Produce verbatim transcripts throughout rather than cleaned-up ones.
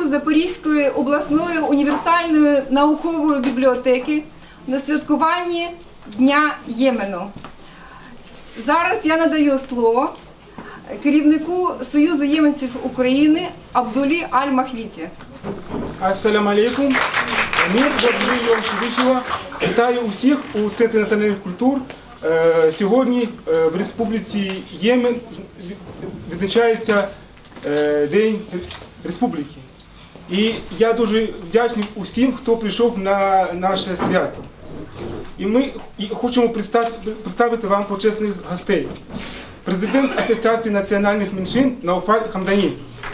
Запорізької обласної універсальної наукової бібліотеки на святкуванні Дня Ємену. Зараз я надаю слово керівнику Союзу єменців України Абдулі Аль-Махвіті. Ассаламу алейкум. Мир, добрий день, Всевишнього. Вітаю усіх у Центрі національних культур. Сьогодні в Республіці Ємен відзначається День Республіки. І я дуже вдячний усім, хто прийшов на наше свято. І ми хочемо представити вам почесних гостей. Президент Асоціації національних меншин Науфаль Хамдані.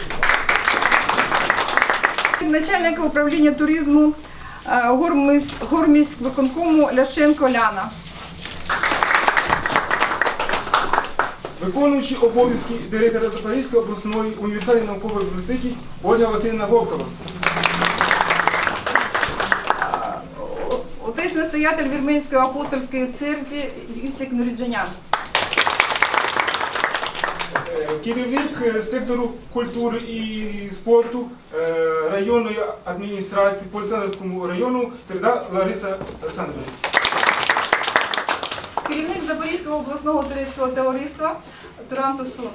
Начальника управління туризму Горміськвиконкому Ляшенко Ляна. Виконуючий обов'язки директора Запорізької обласної універсальної наукової бібліотеки Ольга Васильівна Волкова. Отець-настоятель Вірменської апостольської церкви Юсик Нуріджанян. Керівник сектору культури і спорту районної адміністрації по Олександрівському району Середа Лариса Олександрівна. Керівник Запорізького обласного туристського товариства Туран Тусун.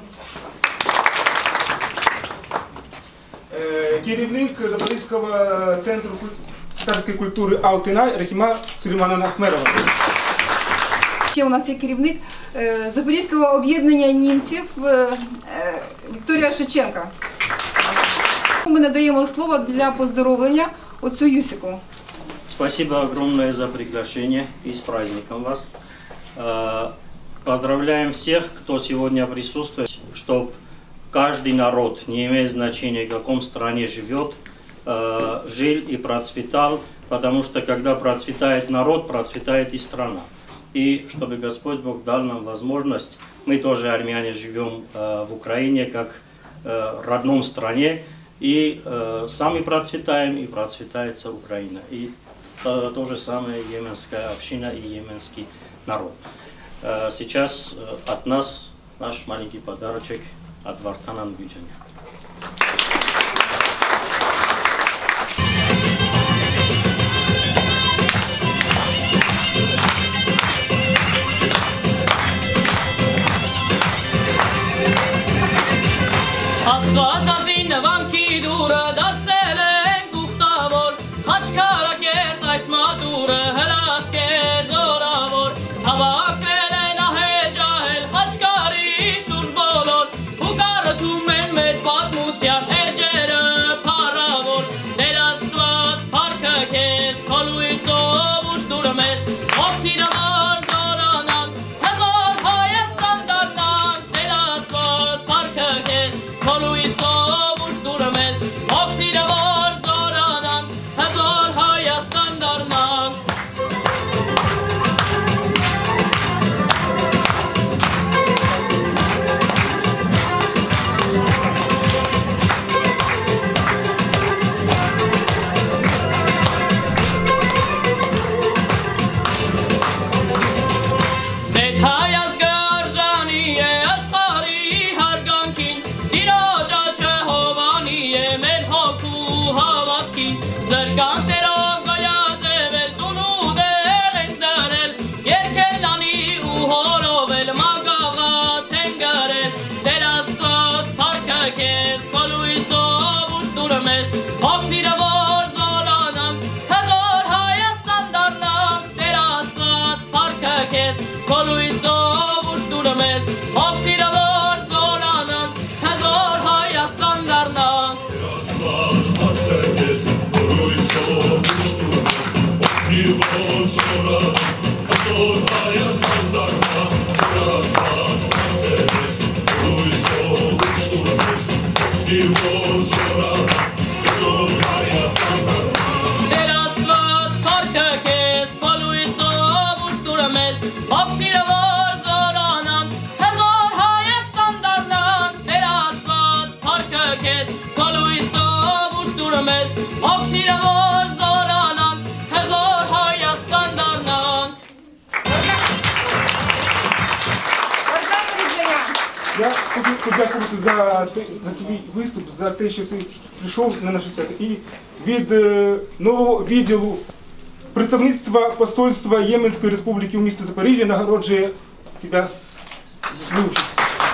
Керівник Запорізького центру татарської культури Алтинай Рахіма Сулеймановна Ахмерова. Ще у нас є керівник Запорізького об'єднання німців Вікторія Шевченка. Ми надаємо слово для поздоровлення отцу Юсику. Спасибо огромное за приглашение и с праздником вас. Поздравляем всех, кто сегодня присутствует, чтобы каждый народ, не имеет значения, в каком стране живет, жил и процветал, потому что когда процветает народ, процветает и страна. И чтобы Господь Бог дал нам возможность, мы тоже, армяне, живем в Украине, как в родном стране, и сами процветаем, и процветается Украина. И то же самое йеменская община и йеменский народ. Сейчас от нас наш маленький подарочек от Вартана Нгюджаня. Я хочу подякувати за, те- за твій виступ, за те, що ти прийшов на наше свято. І від е, нового відділу представництва посольства Єменської Республіки у місті Запоріжжя нагороджує тебе з вручістю.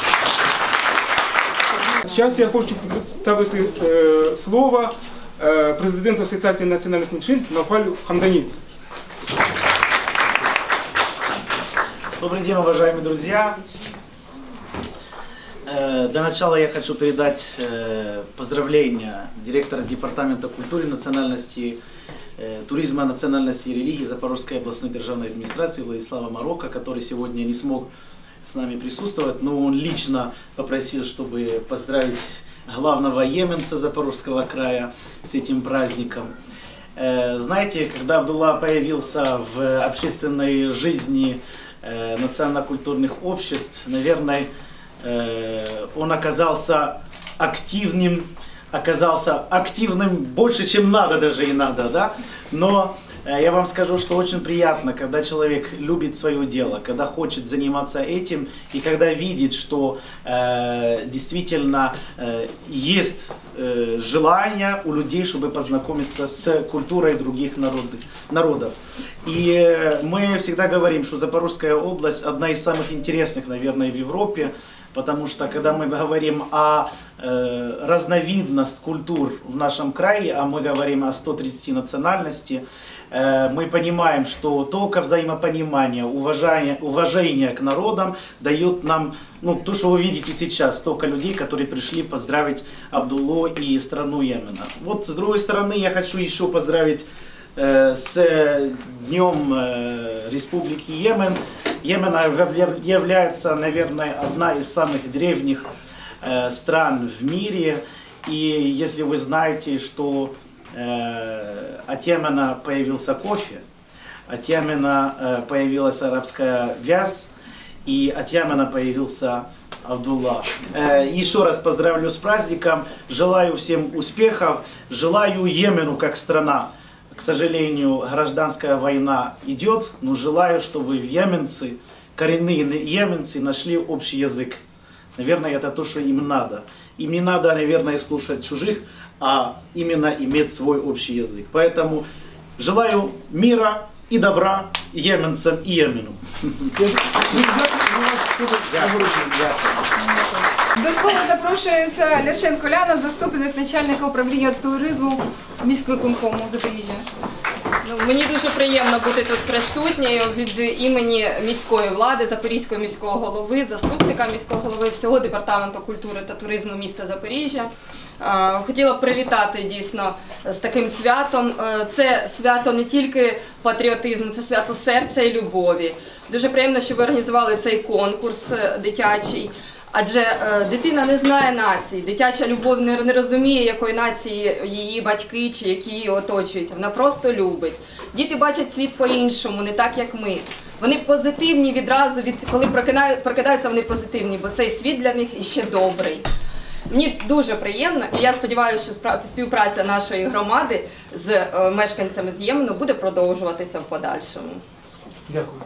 Зараз я хочу представити е, слово е, президенту Асоціації національних меншин Навфалю Хамдані. Добрый день, уважаемые друзья! Э, Для начала я хочу передать э, поздравления директора Департамента культуры, национальности, э, туризма, национальности и религии Запорожской областной державной администрации Владислава Марокко, который сегодня не смог с нами присутствовать, но он лично попросил, чтобы поздравить главного йеменца Запорожского края с этим праздником. Э, Знаете, когда Абдулла появился в общественной жизни национально-культурных обществ, наверное, он оказался активным, оказался активным больше, чем надо, даже и надо, да? Но я вам скажу, что очень приятно, когда человек любит свое дело, когда хочет заниматься этим, и когда видит, что э, действительно э, есть э, желание у людей, чтобы познакомиться с культурой других народов. народов. И э, мы всегда говорим, что Запорожская область одна из самых интересных, наверное, в Европе, потому что когда мы говорим о э, разновидности культур в нашем крае, а мы говорим о ста тридцати национальностей, э, мы понимаем, что только взаимопонимание, уважение, уважение к народам дает нам, ну, то, что вы видите сейчас, столько людей, которые пришли поздравить Абдуллу и страну Йемена. Вот с другой стороны, я хочу еще поздравить э, с Днем э, Республики Йемен. Йемен является, наверное, одна из самых древних э, стран в мире. И если вы знаете, что э, от Йемена появился кофе, от Йемена э, появилась арабская вязь, и от Йемена появился Абдулла. Э, еще раз поздравлю с праздником, желаю всем успехов, желаю Йемену как страна. К сожалению, гражданская война идет, но желаю, чтобы йеменцы, коренные йеменцы, нашли общий язык. Наверное, это то, что им надо. Им не надо, наверное, слушать чужих, а именно иметь свой общий язык. Поэтому желаю мира и добра йеменцам и Йемену. До слова запрошується Ляшенко Ляна, заступник начальника управління туризму міськвиконкому Запоріжжя. Ну, мені дуже приємно бути тут присутньою від імені міської влади, Запорізького міського голови, заступника міського голови, всього департаменту культури та туризму міста Запоріжжя. Хотіла б привітати дійсно з таким святом. Це свято не тільки патріотизму, це свято серця і любові. Дуже приємно, що ви організували цей конкурс дитячий. Адже е, дитина не знає нації, дитяча любов не, не розуміє, якої нації її батьки чи які її оточуються. Вона просто любить. Діти бачать світ по-іншому, не так, як ми. Вони позитивні відразу, від, коли прокидаються, вони позитивні, бо цей світ для них іще добрий. Мені дуже приємно, і я сподіваюся, що співпраця нашої громади з е, мешканцями з Йемену буде продовжуватися в подальшому. Дякую.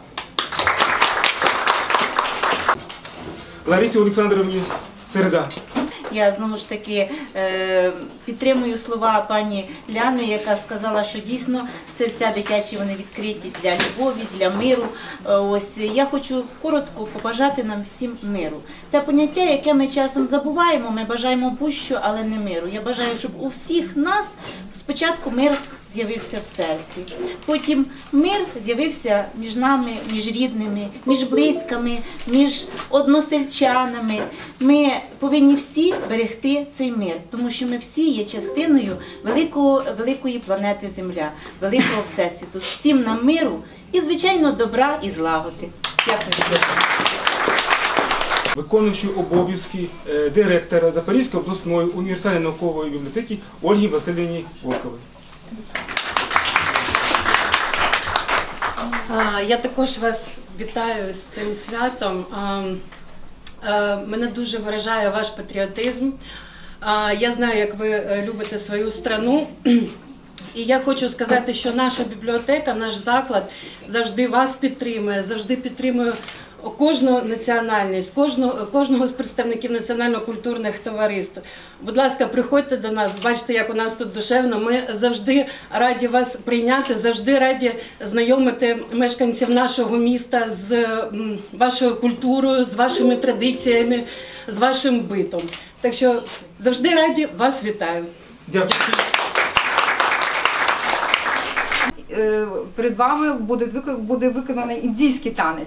Ларисі Олександровні Середа. Я знову ж таки е, підтримую слова пані Ляни, яка сказала, що дійсно серця дитячі вони відкриті для любові, для миру. Е, ось я хочу коротко побажати нам всім миру. Те поняття, яке ми часом забуваємо, ми бажаємо будь-що, але не миру. Я бажаю, щоб у всіх нас спочатку мир з'явився в серці. Потім мир з'явився між нами, між рідними, між близькими, між односельчанами. Ми повинні всі берегти цей мир, тому що ми всі є частиною великого, великої планети Земля, великого Всесвіту. Всім нам миру і, звичайно, добра і злагоди. Дякую. Виконуючий обов'язки директора Запорізької обласної універсальної наукової бібліотеки Ольги Васильівні Волкової. Я також вас вітаю з цим святом. Мене дуже вражає ваш патріотизм. Я знаю, як ви любите свою страну. І я хочу сказати, що наша бібліотека, наш заклад завжди вас підтримує, завжди підтримує кожну національність, кожного, кожного з представників національно-культурних товариств. Будь ласка, приходьте до нас, бачите, як у нас тут душевно. Ми завжди раді вас прийняти, завжди раді знайомити мешканців нашого міста з вашою культурою, з вашими традиціями, з вашим битом. Так що завжди раді вас вітаю. Дякую. Е, Перед вами буде вик- буде виконаний індійський танець.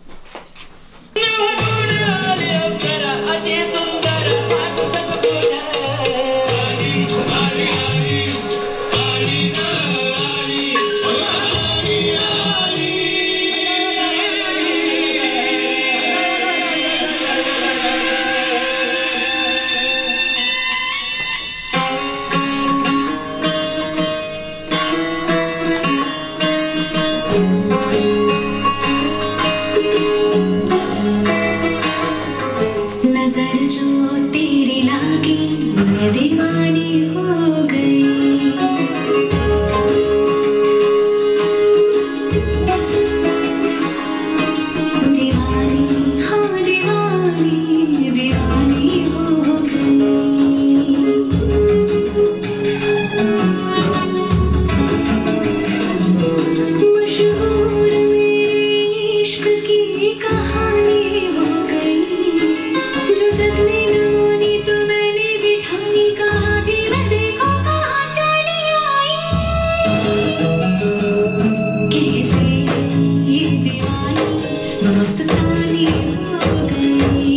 नजर जो तेरी लागी मैं दीवानी हो गई दीवानी हाँ दीवानी दीवानी हो गई मशहूर मेरे इश्क की कहानी हो गई जो जतने न मानी तो मैंने बिठानी कहा कि मैं देखो कहाँ चली आई कहते ये दीवानी मस्तानी हो गई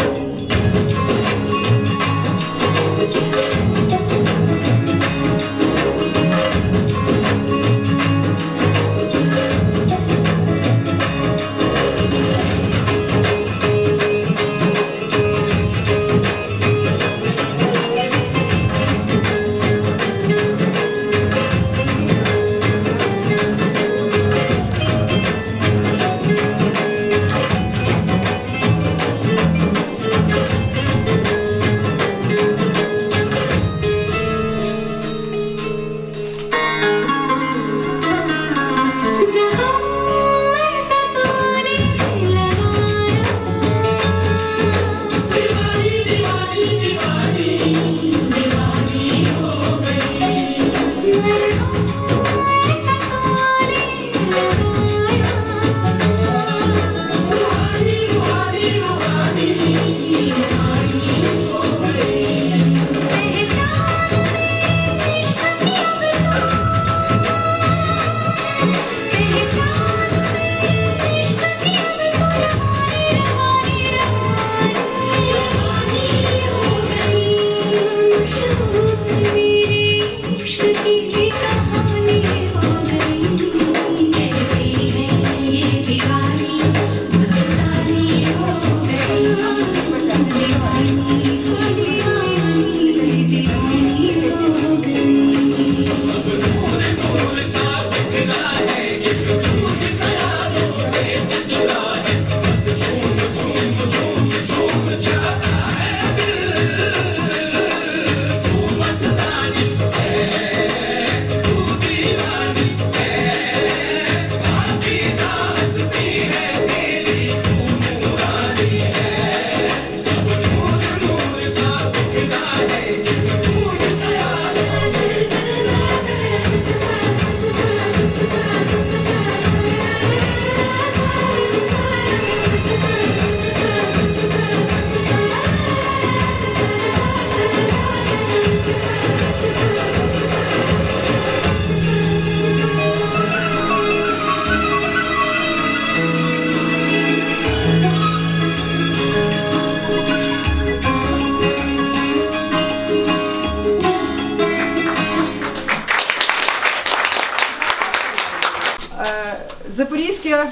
Запорізьке е,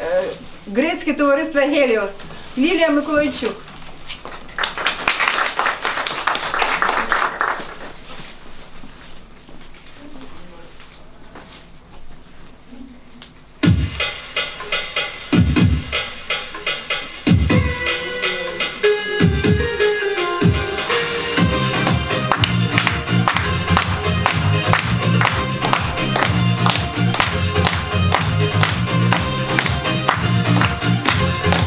грецьке товариство Геліос. Лілія Миколайчук. Thank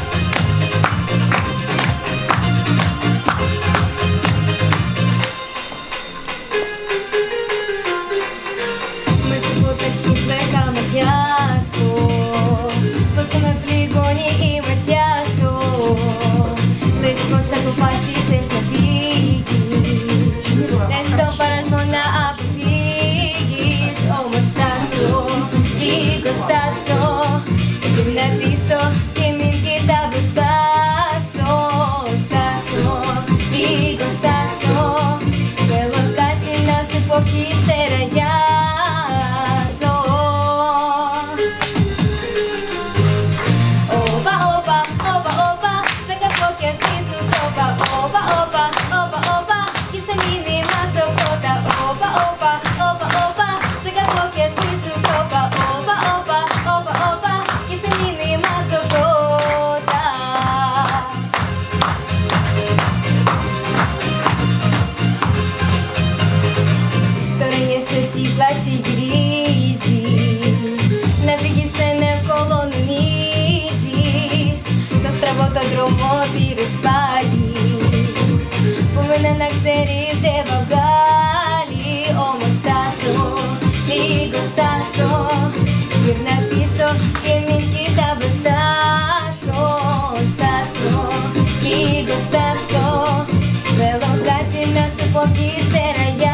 come pligoni e matiaso, le sposa tu passi se stafighi, resto paragona a figis, oh mostasso, dico stasso, e tu ne visto che mi chieda stasso, stasso, dico stasso, quello casi non si può chiedere già. Платі грізі, навіки се не вколо низіс, то стработа дромо переспалі, повинна на ксері де вагалі, о мостасо, ліго стасо, вір написо, кемінки та безстасо, стасо, ліго стасо, велокаті на супокі стерая.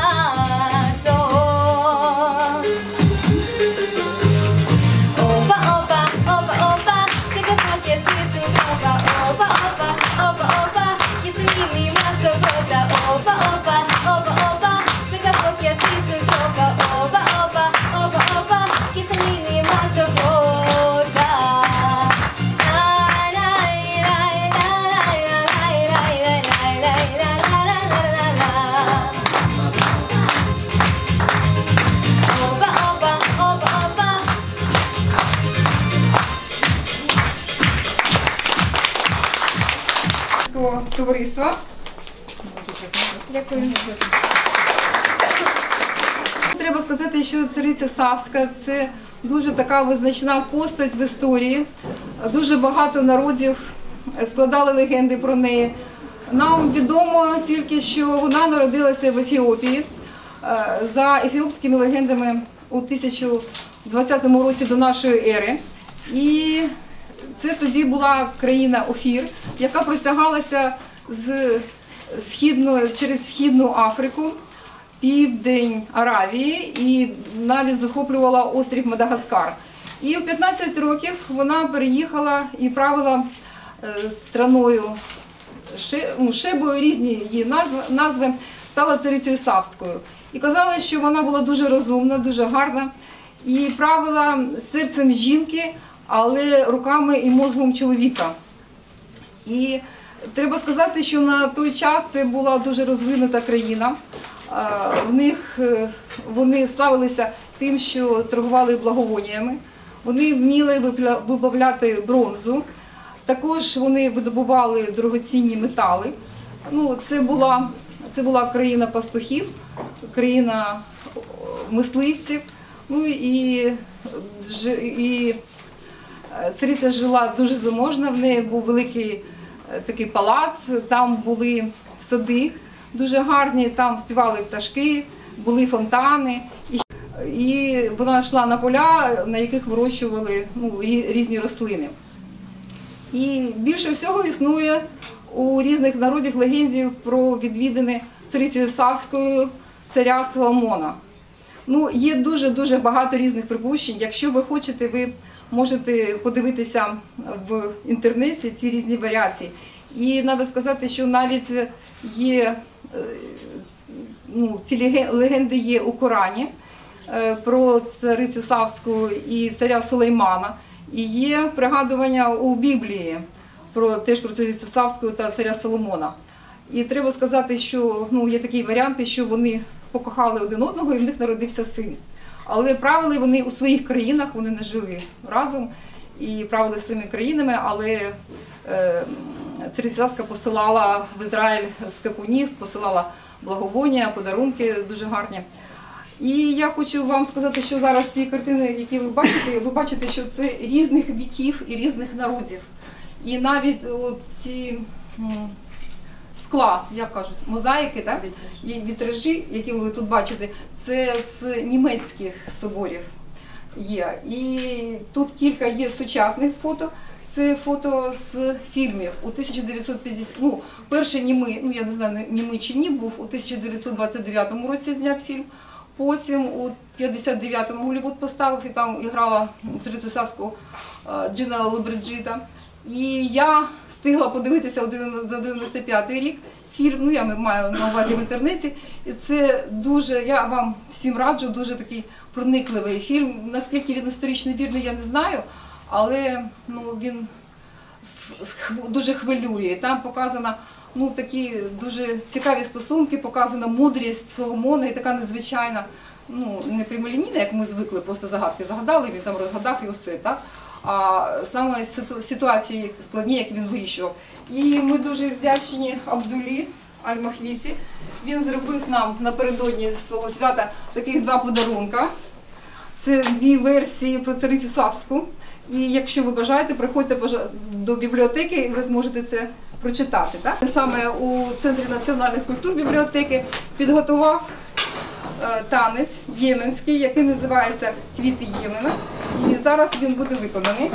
Товариства. Дякую. Треба сказати, що цариця Савська – це дуже така визначна постать в історії. Дуже багато народів складали легенди про неї. Нам відомо тільки, що вона народилася в Ефіопії. За ефіопськими легендами у тисяча двадцятому році до нашої ери. І це тоді була країна Офір, яка простягалася з східної, через Східну Африку, південь Аравії і навіть захоплювала острів Мадагаскар. І в п'ятнадцять років вона переїхала і правила страною Шебою, різні її назви, назви, стала царицею Савською. І казали, що вона була дуже розумна, дуже гарна і правила серцем жінки, але руками і мозгом чоловіка. І треба сказати, що на той час це була дуже розвинута країна. В них вони славилися тим, що торгували благовоннями. Вони вміли виплавляти бронзу. Також вони видобували дорогоцінні метали. Ну, це була, це була країна пастухів, країна мисливців. Ну і, і цариця жила дуже заможна, в неї був великий такий палац, там були сади дуже гарні, там співали пташки, були фонтани. І вона йшла на поля, на яких вирощували ну, різні рослини. І більше всього існує у різних народів легендів про відвідини царицею Савською царя Соломона. Ну, є дуже-дуже багато різних припущень. Якщо ви хочете, ви можете подивитися в інтернеті ці різні варіації. І треба сказати, що навіть є, ну, ці легенди є у Корані про царицю Савську і царя Сулеймана. І є пригадування у Біблії про, теж про царицю Савську та царя Соломона. І треба сказати, що ну, є такі варіанти, що вони покохали один одного і в них народився син. Але правили вони у своїх країнах, вони не жили разом і правили своїми країнами, але е, цариця Савська посилала в Ізраїль скакунів, посилала благовоння, подарунки дуже гарні. І я хочу вам сказати, що зараз ці картини, які ви бачите, ви бачите, що це різних віків і різних народів. І навіть ці скла, як кажуть, мозаїки, так? І вітражі, які ви тут бачите, це з німецьких соборів. є. І тут кілька є сучасних фото. Це фото з фільмів у тисяча дев'ятсот п'ятдесят, ну, перший німий, ну я не знаю, німий чи ні, був у тисяча дев'ятсот двадцять дев'ятому році знят фільм. Потім у п'ятдесят дев'ятому Голлівуд поставив, і там грала царицю Савську Джина Лобриджита. І я встигла подивитися за дев'яносто п'ятий рік фільм, ну я маю на увазі в інтернеті. І це дуже, я вам всім раджу, дуже такий проникливий фільм. Наскільки він історично вірний, я не знаю, але ну, він дуже хвилює. Там показано ну, такі дуже цікаві стосунки, показана мудрість Соломона і така незвичайна, ну, не прямолінійна, як ми звикли, просто загадки загадали, він там розгадав і усе, так? А саме ситуації складні, як він вирішував. І ми дуже вдячні Абдулі Аль-Махвіті. Він зробив нам напередодні свого свята таких два подарунка. Це дві версії про царицю Савську. І якщо ви бажаєте, приходьте до бібліотеки і ви зможете це прочитати. Так? Саме у Центрі національних культур бібліотеки підготував е, танець єменський, який називається «Квіти Ємена». І зараз він буде виконаний.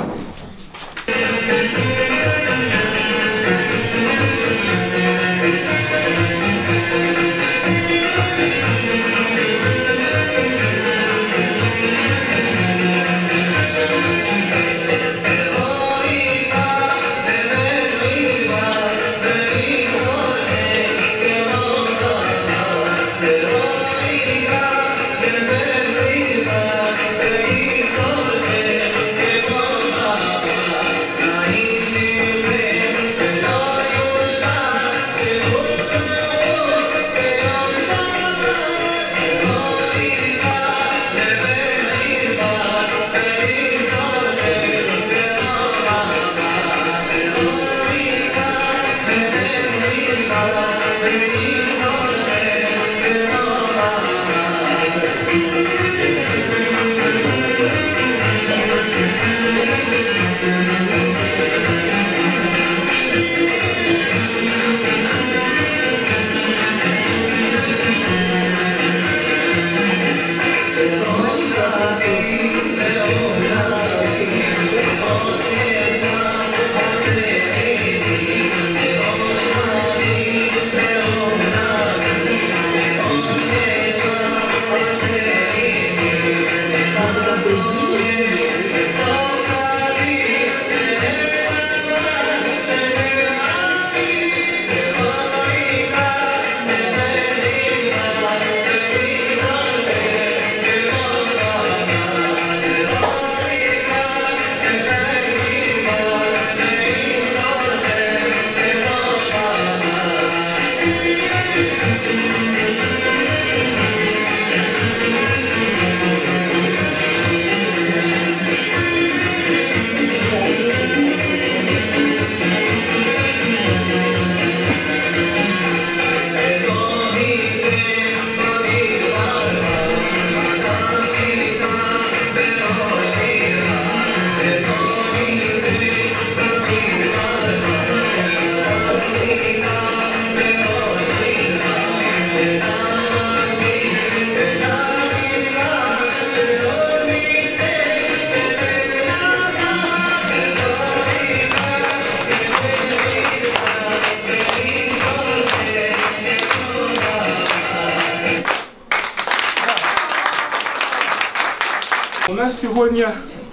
У нас сьогодні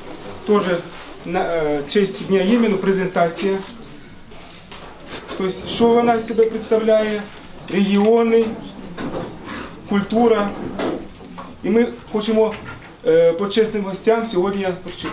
теж на честь Дня Ємену презентація. Тобто, що вона з себе представляє? Регіони, культура. І ми хочемо почесним гостям сьогодні прочитати.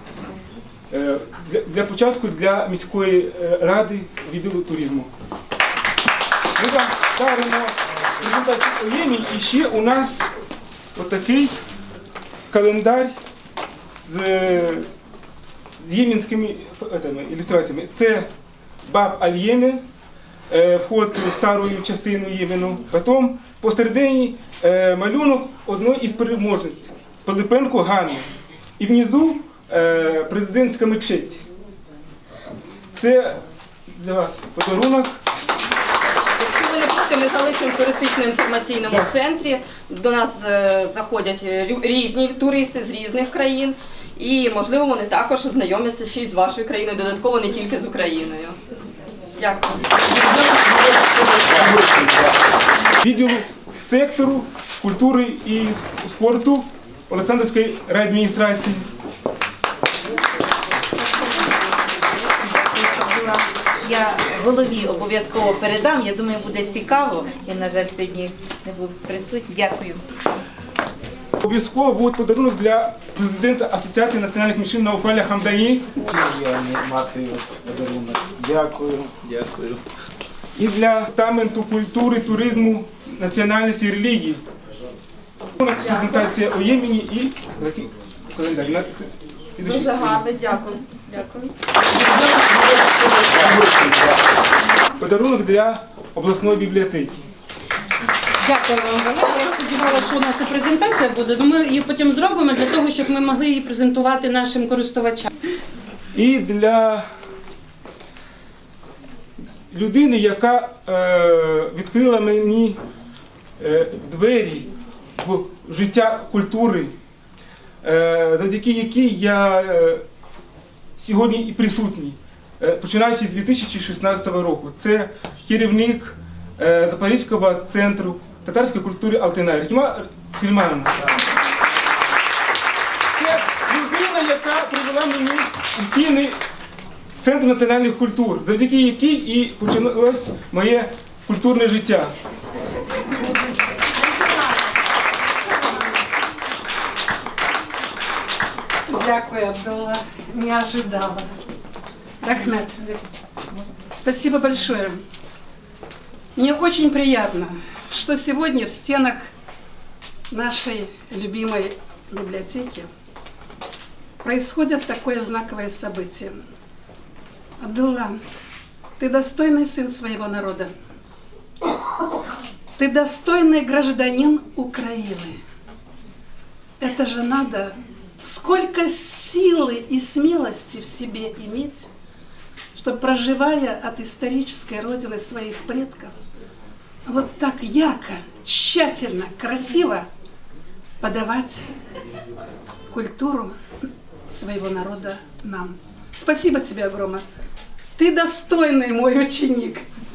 Для, для початку для міської ради відділу туризму. Ми вам ставимо презентацію у Ємені, і ще у нас отакий календар з, з єменськими этими, ілюстраціями. Це Баб Аль-Ємен, вход в стару частину Ємену. Потім посередині малюнок одної із переможниць Пилипенко Ганни. І внизу президентська мечеть. Це для вас подарунок. ви не проти, ми залишимо в туристично-інформаційному центрі. До нас е, заходять рю- різні туристи з різних країн. І, можливо, вони також ознайомляться ще й з вашою країною, додатково не тільки з Україною. Дякую. Відділу сектору культури і спорту Олександрівської райадміністрації. Я голові обов'язково передам, я думаю, буде цікаво. Я, на жаль, сьогодні не був присутній. Дякую. Обов'язково буде подарунок для президента Асоціації національних меншин Науфаля Хамдані. Я не мати подарунок. Дякую, дякую. І для департаменту культури, туризму, національності і релігії. Презентація у Ємені і такий календар. Дуже гарно, дякую. Дякую. Подарунок для обласної бібліотеки. Дякую вам, Валерія. Я сподівалася, що у нас і презентація буде, але ми її потім зробимо для того, щоб ми могли її презентувати нашим користувачам. І для людини, яка е, відкрила мені е, двері в життя культури, е, завдяки якій я е, сьогодні і присутній, е, починаючи з дві тисячі шістнадцятого року. Це керівник е, Запорізького центру татарської культури Алтинай Рахіма Сільмановна. Це людина, яка привела мені у стіни Центру національних культур, завдяки якій і почалось моє культурне життя. Дякую, Абдулла. Не ожидала. Рахмет, спасибо большое. Мне очень приятно, что сегодня в стенах нашей любимой библиотеки происходит такое знаковое событие. Абдулла, ты достойный сын своего народа. Ты достойный гражданин Украины. Это же надо, сколько силы и смелости в себе иметь, чтобы, проживая от исторической родины своих предков, вот так ярко, тщательно, красиво подавать культуру своего народа нам. Спасибо тебе огромное. Ты достойный мой ученик.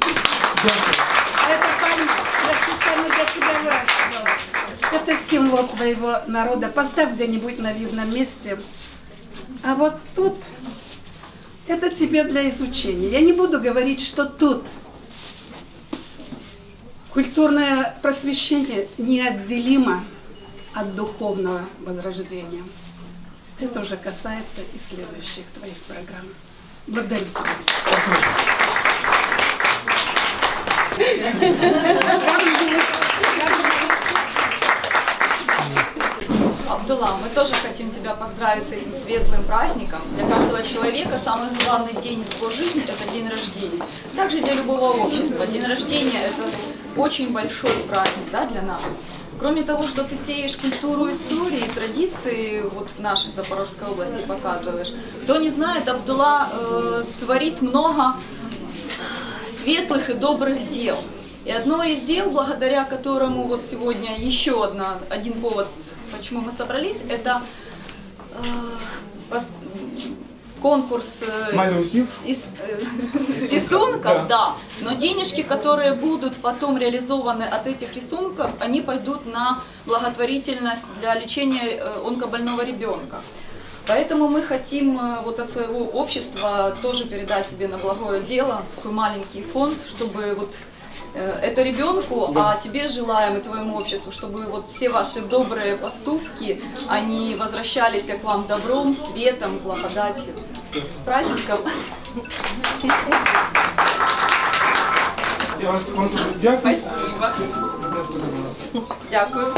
Это память, я специально для тебя выращивала. Это символ твоего народа. Поставь где-нибудь на видном месте. А вот тут, это тебе для изучения. Я не буду говорить, что тут культурное просвещение неотделимо от духовного возрождения. Это уже касается и следующих твоих программ. Благодарю тебя. Абдулла, мы тоже хотим тебя поздравить с этим светлым праздником. Для каждого человека самый главный день в его жизни – это день рождения. Также для любого общества. День рождения – это очень большой праздник, да, для нас. Кроме того, что ты сеешь культуру, истории, традиции вот в нашей Запорожской области показываешь. Кто не знает, Абдулла э, творит много светлых и добрых дел. И одно из дел, благодаря которому вот сегодня еще одна, один повод, почему мы собрались, это э, конкурс э, из, э, рисунков, да. да. Но денежки, которые будут потом реализованы от этих рисунков, они пойдут на благотворительность для лечения онкобольного ребенка. Поэтому мы хотим вот от своего общества тоже передать тебе на благое дело такой маленький фонд, чтобы вот это ребенку, а тебе желаем и твоему обществу, чтобы вот все ваши добрые поступки, они возвращались к вам добром, светом, благодатью. С праздником! Спасибо! Дякую!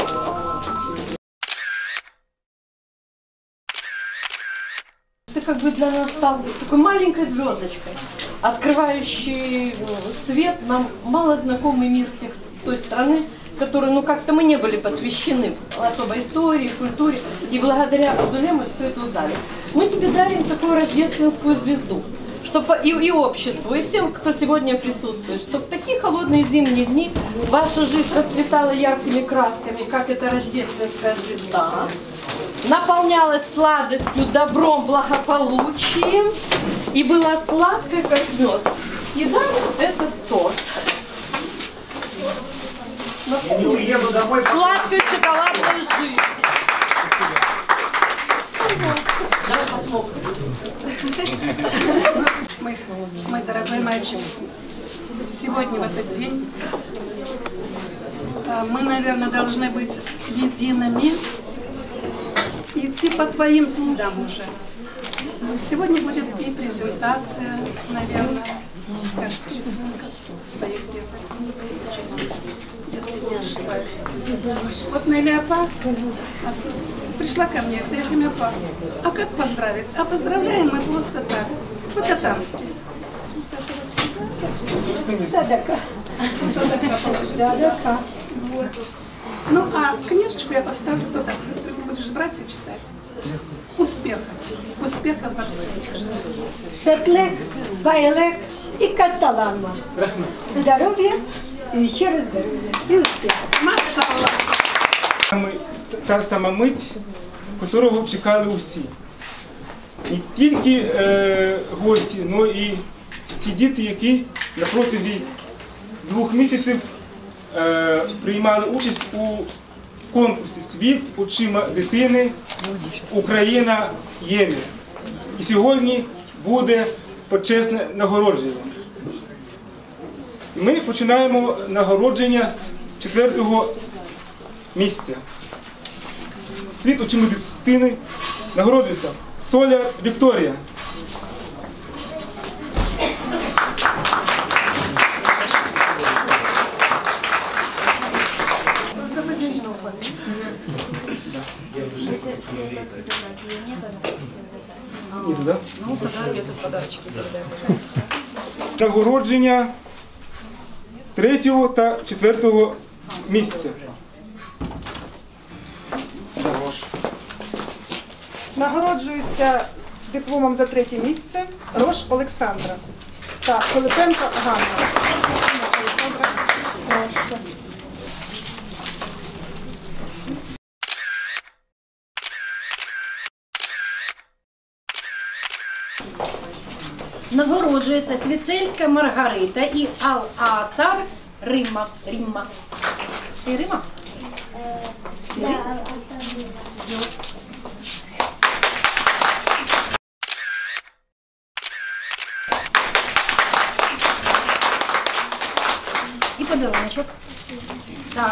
Это как бы для нас стал такой маленькой звездочкой, открывающий свет нам мало знакомый мир тех, той страны, которой, ну, как-то мы не были посвящены особой истории, культуре, и благодаря Абдулле мы все это узнали. Мы тебе дарим такую рождественскую звезду, чтобы и, и обществу, и всем, кто сегодня присутствует, чтобы в такие холодные зимние дни ваша жизнь расцветала яркими красками, как эта рождественская звезда, наполнялась сладостью, добром, благополучием и была сладкой, как мед. Съедали этот торт. Сладкой шоколадной жизни. Мой, мой дорогой мальчик, сегодня в этот день э, мы, наверное, должны быть едиными, идти по твоим следам уже. Сегодня будет и презентация, наверное, кажется, рисунков твоих деток, если не ошибаюсь. Вот Нелиапа пришла ко мне, я говорю, Нелиапа, а как поздравить? А поздравляем мы просто так, по-татарски. Садака. Садака. Вот. Ну, а книжечку я поставлю туда. Ты будешь брать и читать. Успехов. Успехов во всем. Шатлек, байлек и каталанма. Здоровья, и еще раз здоровья. И успехов. Машаллах. Та сама мить, которого чекали усі. Не тільки е, гості, але і ті діти, які на протязі двох місяців е, приймали участь у конкурсі «Світ очима дитини. Україна. Ємін». І сьогодні буде почесне нагородження. Ми починаємо нагородження з четвертого місця. «Світ очима дитини» нагороджується Соляр Вікторія. Ні, да? Ну, тогда где-то подарочки передаем. Нагородження третього та четвертого місця. Нагороджується дипломом за третє місце Рош Олександра та Пилипенко Ганна. Олександра Рош. Нагороджується Свіцельська Маргарита і Ал-Асар Римма. Римма. Ти Римма? Ти Римма? І подаруночок. Так.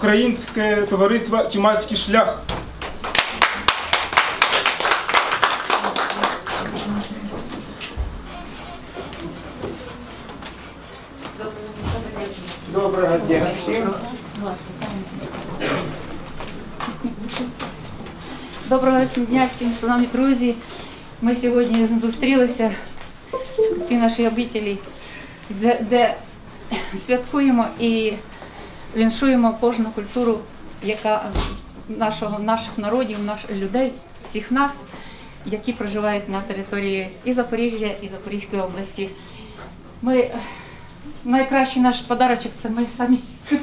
Українське товариство «Чимайський шлях». Доброго дня всім. Доброго дня всім, шановні друзі. Ми сьогодні зустрілися в цій нашій обителі, де, де святкуємо і віншуємо кожну культуру, яка нашого, наших народів, наших людей, всіх нас, які проживають на території і Запоріжжя, і Запорізької області. Ми, найкращий наш подарочок – це ми самі.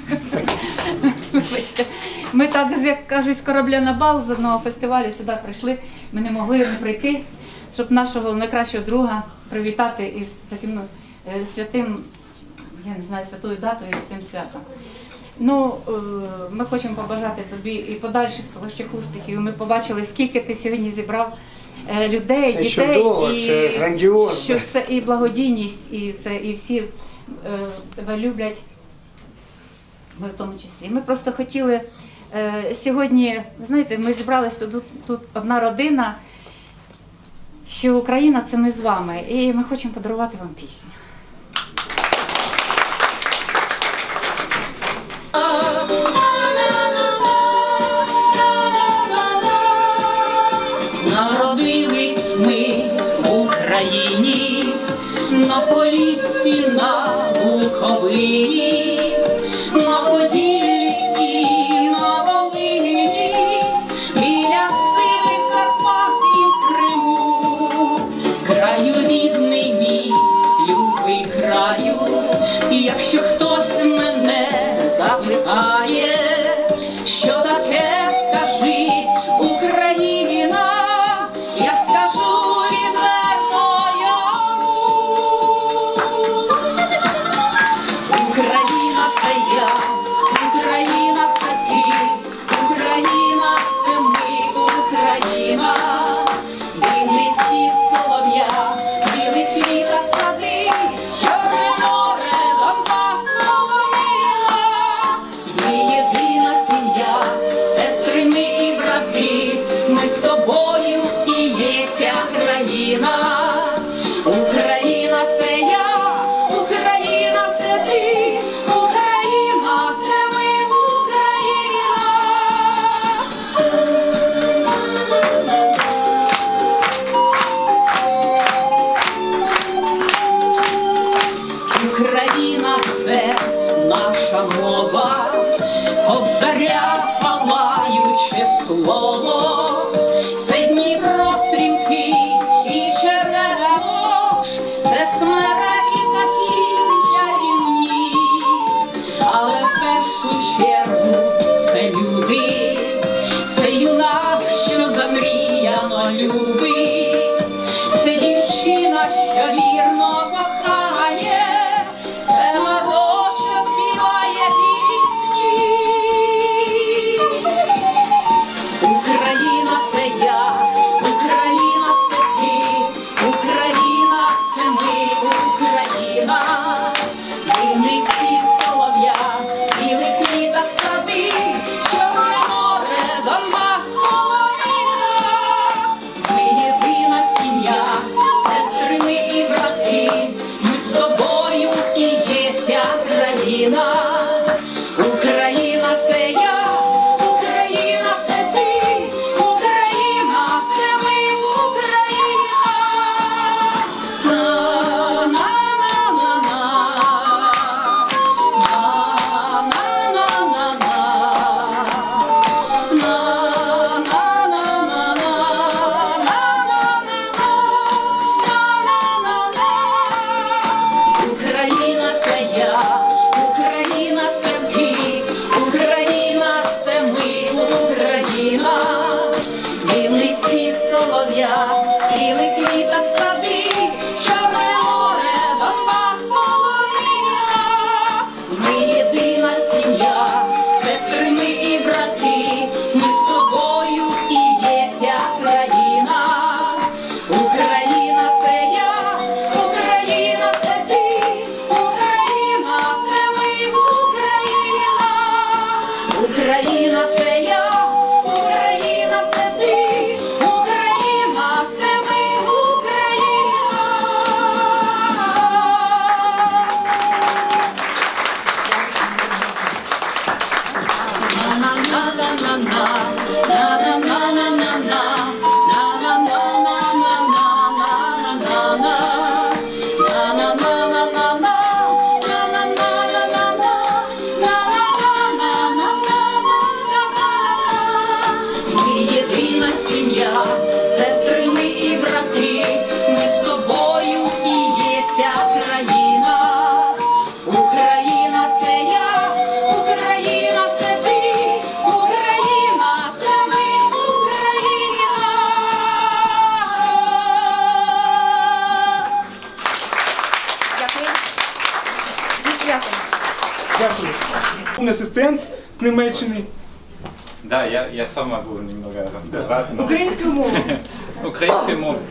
Ми так, як кажуть, з корабля на бал з одного фестивалю сюди прийшли, ми не могли не прийти, щоб нашого найкращого друга привітати із таким святим, я не знаю, святою датою, з цим святом. Ну, ми хочемо побажати тобі і подальших творчих успіхів. Ми побачили, скільки ти сьогодні зібрав людей, це дітей, чудово, і це грандіозно. що це і благодійність, і це і всі тебе люблять. Ми в тому числі. Ми просто хотіли е, сьогодні, знаєте, ми зібралися тут, тут одна родина, що Україна – це ми з вами, і ми хочемо подарувати вам пісню. Народились ми в Україні, на Поліссі, на Буковині, на Поділлі і на Волині, біля сивих Карпат і в Криму, краю рідний мій, любий краю, і якщо хтось мене закликає, що таке скажи, Україна, я скажу відверто йому. Україна – це я, Україна – це ти, Україна – це ми, Україна. Дивний спів солов'я, білих квітах сади, Чорне море, Донбас, Володимира. Ми єдина сім'я, сестри ми і брати, ми з тобою і є ця країна. Україна – це я, Україна – це ти, Україна – це ми, Україна – це наша мова, Кобзаря палаюче слово, це Дніпро стрімкий і Черемош, це смереки такі чарівні, але в першу чергу це люди, це юнак, що замріяно любить, це дівчина, що вірно кохає, це народ, що співає пісні. Україна Україна це я, Україна це ти, Україна це ми, Україна. На-на-на-на-на-на, на-на-на-на-на-на. Сестри ми і брати, ми з тобою і є ця країна. Україна це я, Україна це ти, Україна це ми, Україна. Дякую. Зі святом. Дякую. Un асистент з Німеччини. Да, я, я сам могу немного рассказать. но- Українською мовою. Українською мовою.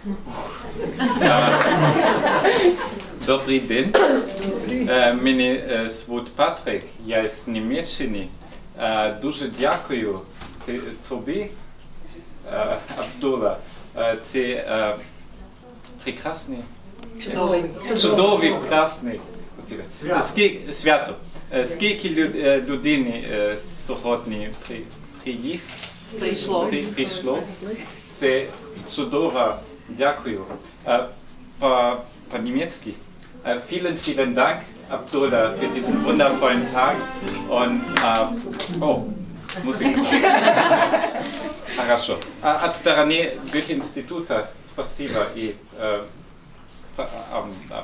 А, Добрий день. Е, Мене е, звуть Патрик, я з Німеччини. Е, Дуже дякую ти- тобі, е, Абдула. Е, Це е, прекрасний, Чудовий. чудовий, прекрасний Свято. Скільки- свято. Е, Скільки люд- е, людини е, сьогодні при- приїх- Прийшло. при- прийшло? Це чудово, дякую. Е, по- По-німецьки. Äh, vielen, vielen Dank, Abdullah, für diesen wundervollen Tag. Und, äh, oh, Musik. Хорошо. А от стороны Goethe-института спасибо и э, а, а, а,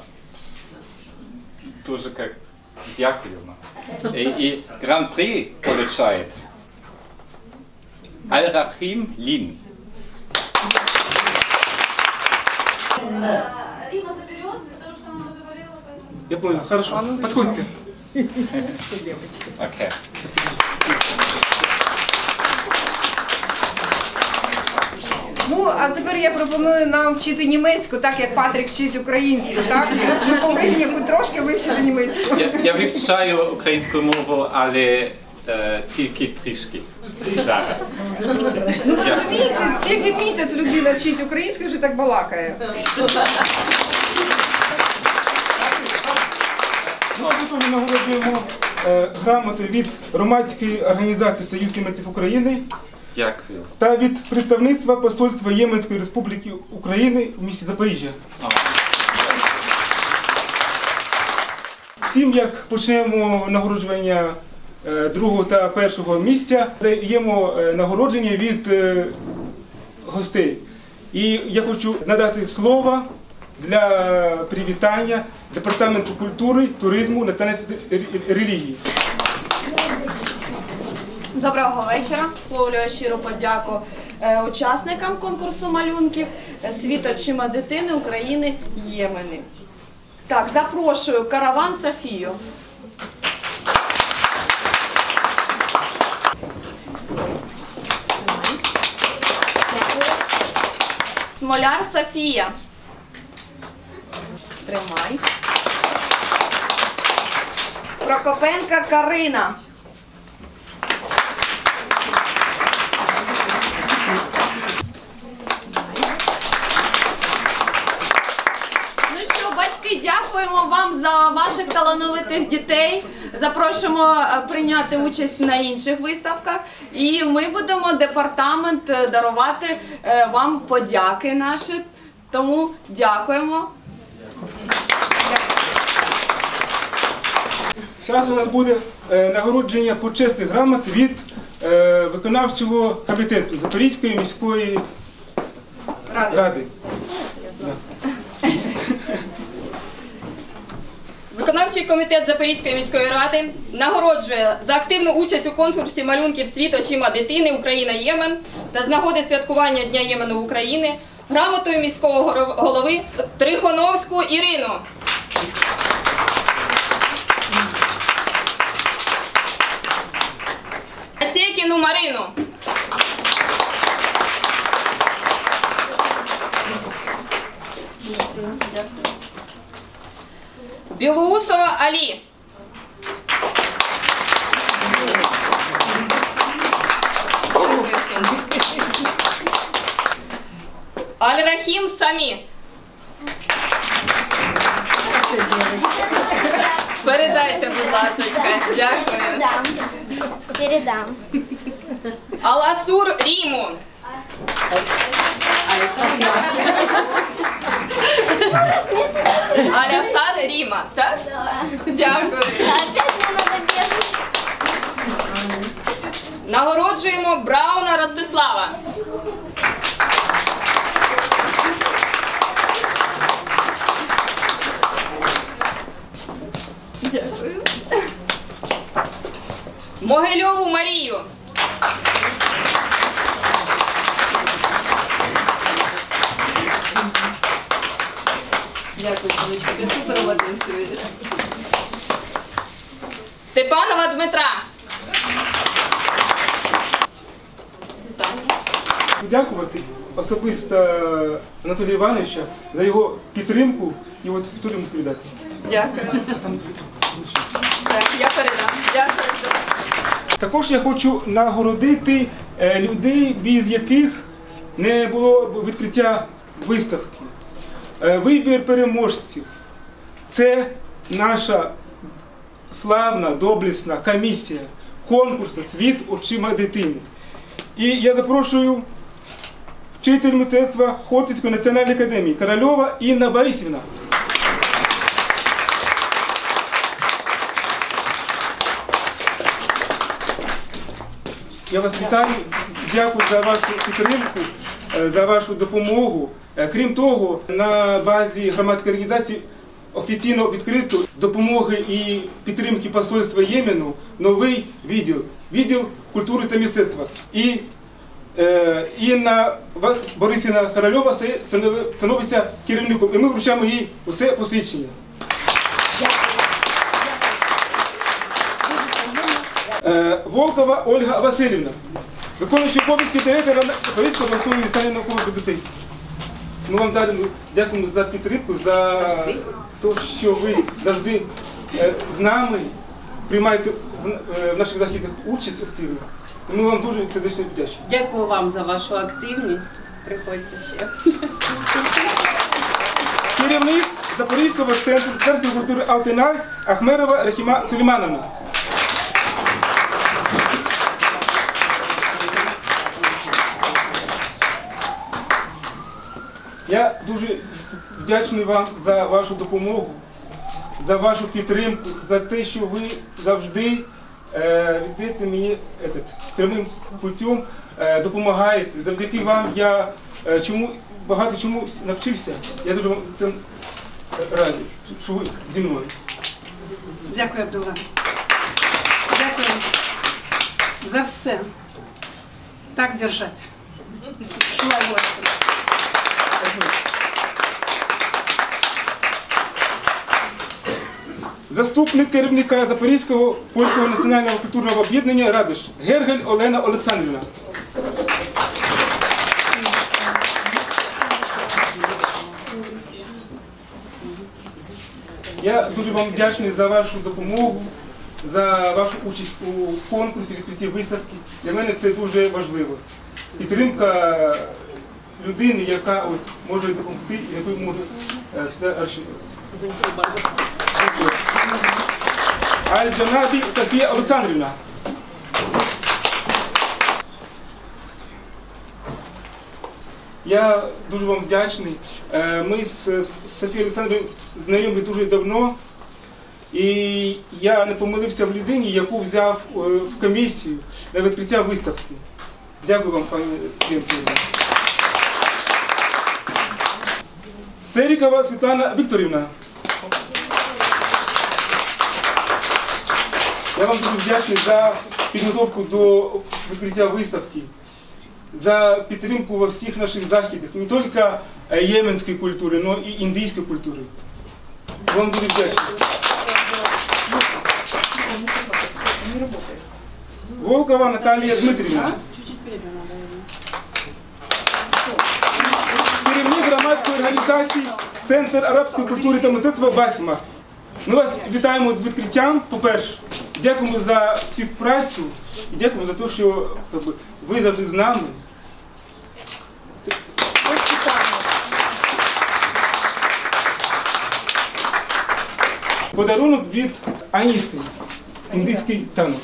дуже как дякуємо. И, и гран-при получает Al-Rahim Lin. Рима заберет, потому что она заболела, поэтому... Я понял, хорошо. Подходьте. Okay. Ну, а тепер я пропоную нам вчити німецьку, так як Патрик вчить українську, так? Ми повинні хоч трошки вивчити німецьку. Я, я вивчаю українську мову, але е, тільки трішки зараз. Ну, ви розумієте, тільки місяць людина вчить українську, вже так балакає. Ну, а потім ми нагороджуємо е, грамоти від громадської організації Союз німців України Дякую. та від представництва Посольства Єменської Республіки України в місті Запоріжжя. Тим, як почнемо нагороджування е, другого та першого місця, даємо е, нагородження від е, гостей. І я хочу надати слово для привітання Департаменту культури, туризму, національності та релігії. Доброго вечора. Висловлюю щиру подяку е, учасникам конкурсу малюнків е, «Світ очима дитини України Ємени». Так, запрошую Караван Софію. Смоляр Софія. Тримай. Прокопенка Карина. Ну що, батьки, дякуємо вам за ваших талановитих дітей. Запрошуємо е, прийняти участь на інших виставках. І ми будемо, департамент, е, дарувати е, вам подяки наші. Тому дякуємо. Зараз у нас буде е, нагородження почесних грамот від е, виконавчого комітету Запорізької міської ради. ради. Виконавчий комітет Запорізької міської ради нагороджує за активну участь у конкурсі малюнків «Світ очима дитини. Україна. Ємен» та з нагоди святкування Дня Ємену України грамотою міського голови Трихоновську Ірину. Асєкіну Марину. Білоусова Алі. Абдрахім Самі. Передайте, будь ласка. Дякую. Передам. Аласур Риму. Алясар Рима, так? Дякую. Нагороджуємо Брауна Ростислава. Дякую. Могильову Марію. Дякую, сонечко, ти супер молодець сьогодні. Степанова Дмитра. Дякувати особисто Анатолію Івановичу за його підтримку і от підтримку передати. Дякую. Так, я передам. Дякую. Також я хочу нагородити е, людей, без яких не було б відкриття виставки. Е, Вибір переможців – це наша славна, доблесна комісія конкурсу «Світ очима дитини». І я запрошую вчитель мистецтва Хортицької національної академії Корольова Інна Борисівна. Я вас вітаю, дякую за вашу підтримку, за вашу допомогу. Крім того, на базі громадської організації офіційно відкрито допомоги і підтримки посольства Ємену новий відділ, відділ культури та мистецтва. І е, Інна Борисівна Корольова становиться керівником, і ми вручаємо їй усе посвідчення. Е, Волкова Ольга Васильівна, виконуючий обов'язки директора Запорізької обласної місцевої наукової бібліотеки. Ми вам дякуємо за підтримку, за те, що ви завжди з нами приймаєте в наших заходах участь активно. Ми вам дуже сердечно вдячні. Дякую вам за вашу активність. Приходьте ще. Керівник Запорізького центру церкви культури Алтинай Ахмерова Рахіма Сулеймановна. Я дуже вдячний вам за вашу допомогу, за вашу підтримку, за те, що ви завжди е, йдете мені этот, прямим путем, е, допомагаєте. Завдяки вам я е, чому, багато чому навчився. Я дуже вам за це радий, що ви зі мною. Дякую, Абдулла. Дякую за все. Так держать. Слава Господу. Заступник керівника Запорізького польського національного культурного об'єднання «Радиш» Гергель Олена Олександрівна. Я дуже вам вдячний за вашу допомогу, за вашу участь у конкурсі, відкритті виставки. Для мене це дуже важливо. Підтримка людини, яка от може допомогти, яку може все розчитувати. Аль-Джанабі Софія Олександрівна. Я дуже вам вдячний. Ми з Софією Олександрівною знайомі дуже давно. І я не помилився в людині, яку взяв в комісію на відкриття виставки. Дякую вам, пані Свєнківна. Серікова Світлана Вікторівна. Я вам дуже вдячний за підготовку до відкриття виставки, за підтримку во всіх наших заходах, не тільки єменської культури, але і індійської культури. Я вам дуже вдячний. Волкова Наталія Дмитрівна. Керівник громадської організації Центр арабської культури та мистецтва «Басма». Ми вас вітаємо з відкриттям, по-перше. Дякуємо за співпрацю і дякуємо за те, що ви завжди з нами. подарунок від Аніти. Індійський танок.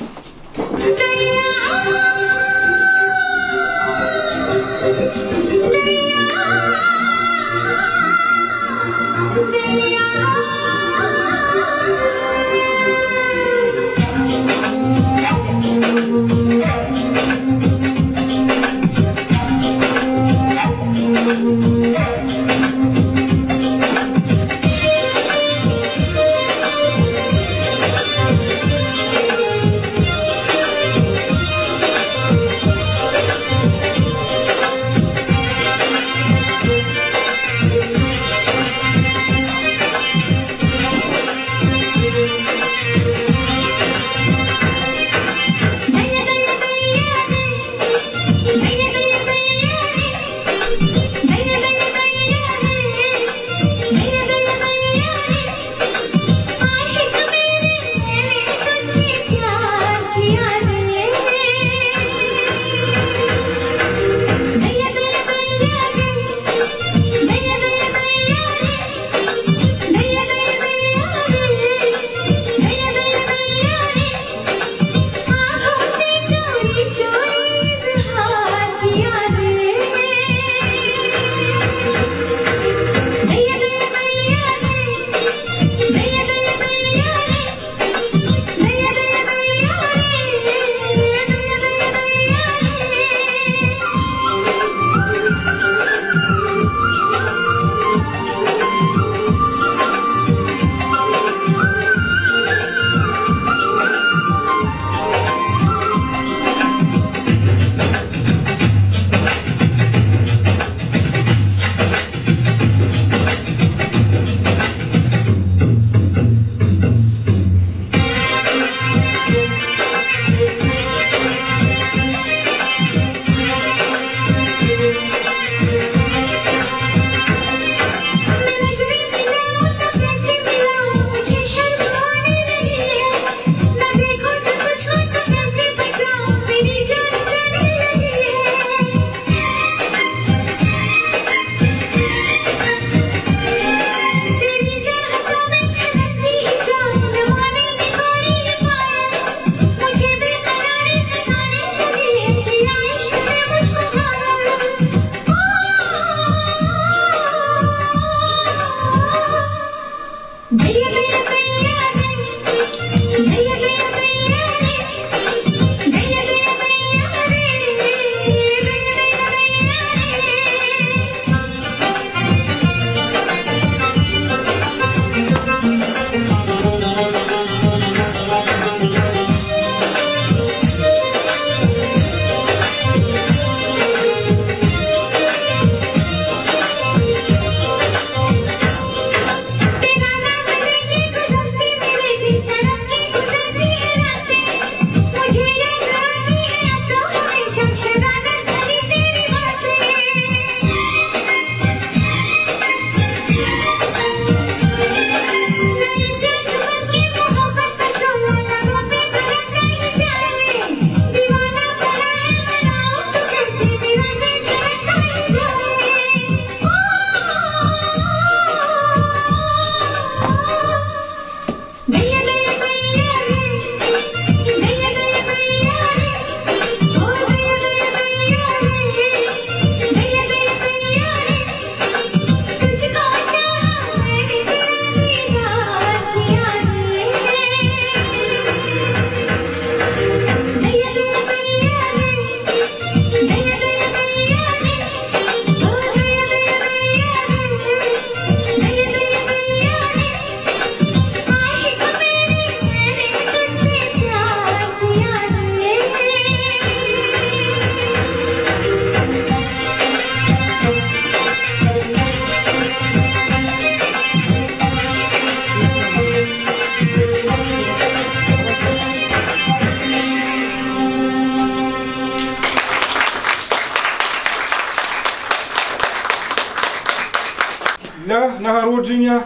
Для нагородження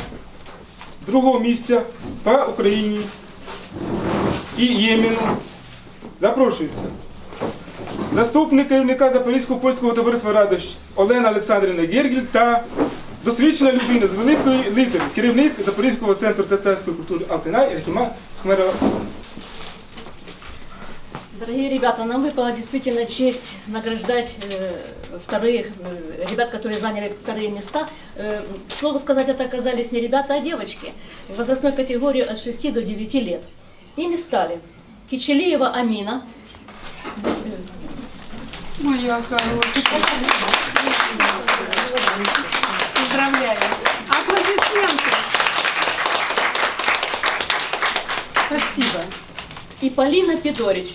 другого місця по Україні і Ємену запрошується заступник керівника Запорізького польського товариства «Радощ» Олена Олександрівна Гергіль та Досвідчена людина з великої літери, керівник Запорізького центру татарської культури Алтинай Рахима Хмерова. Дорогие ребята, нам выпала действительно честь награждать э, вторых, э, ребят, которые заняли вторые места. Э, к слову сказать, это оказались не ребята, а девочки в возрастной категории от шести до девяти лет. Ими стали Кичелиева Амина. Моя хорошая. Поздравляю. Аплодисменты. Спасибо. И Полина Пидорич.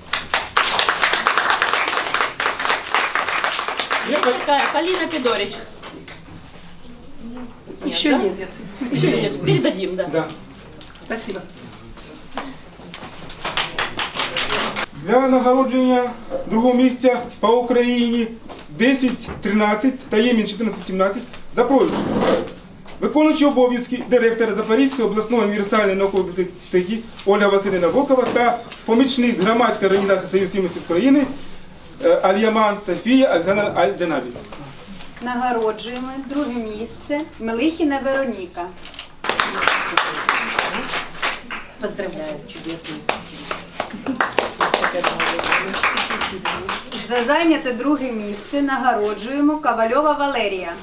Есть такая Полина Пидорич. Еще да? едет. Еще едет. Передадим, да. Да. Спасибо. Для нагородження другого місця по Україні десять тринадцять та Ємін чотирнадцять сімнадцять запрошую виконуючий обов'язки директора Запорізької обласної універсальної наукової бібліотеки Ольга Василівна Волкова та помічник громадської організації Союз Німців України Аль-Яман Софія Олександра Аль-Джанабі. Нагороджуємо друге місце Мелихіна Вероніка. Поздравляю, чудесный. За зайняте друге місце нагороджуємо Ковальова Валерія.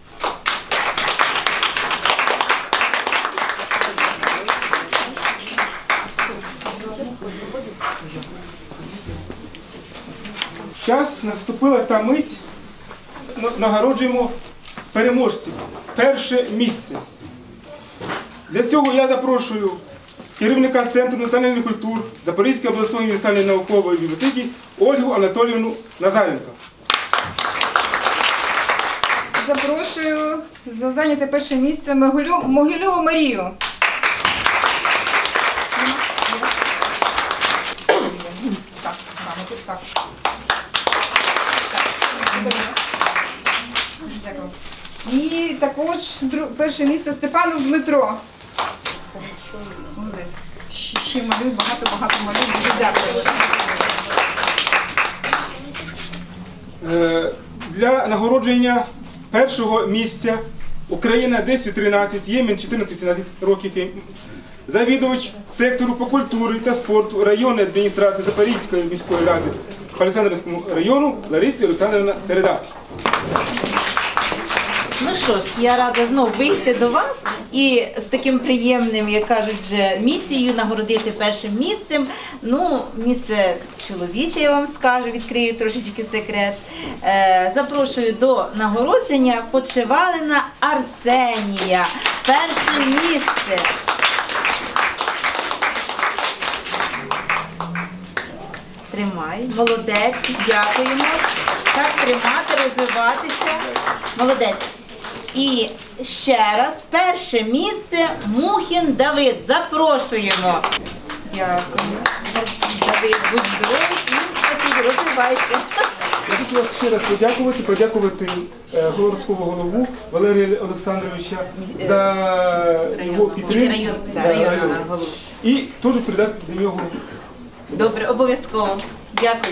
Зараз наступила та мить, нагороджуємо переможців. Перше місце. Для цього я запрошую керівника Центру національних культур Запорізької обласної універсальної наукової бібліотеки Ольгу Анатоліївну Назаренко. Запрошую за зайняте перше місце Могилю- Могильову Марію. Так, мамо, тут так. Дякую. І також дру- перше місце Степанов Дмитро. Молодець. Ще, ще малюй, багато-багато малюй. Дуже дякую. Е, Для нагородження першого місця Україна десять тринадцять, Ємен чотирнадцять сімнадцять років. Завідувач сектору по культурі та спорту районної адміністрації Запорізької міської ради по Олександрівському району Ларисі Олександрівна Середа. Ну що ж, я рада знову вийти до вас і з таким приємним, як кажуть, вже місією нагородити першим місцем. Ну, місце чоловіче, я вам скажу, відкрию трошечки секрет. Е, запрошую до нагородження Подшивалина Арсенія. Перше місце. Тримай, молодець, дякуємо. Так тримати, розвиватися. Молодець. І ще раз, перше місце Мухін Давид. Запрошуємо. Дякую. Давид, будь здоровий і спасибі, розвивайся. Я хочу вас ще раз подякувати, подякувати е, городського голову Валерія Олександровича за його підтримку. Район, да, Да, районного району. голову. І теж передати до нього. Добре, обов'язково. Дякую.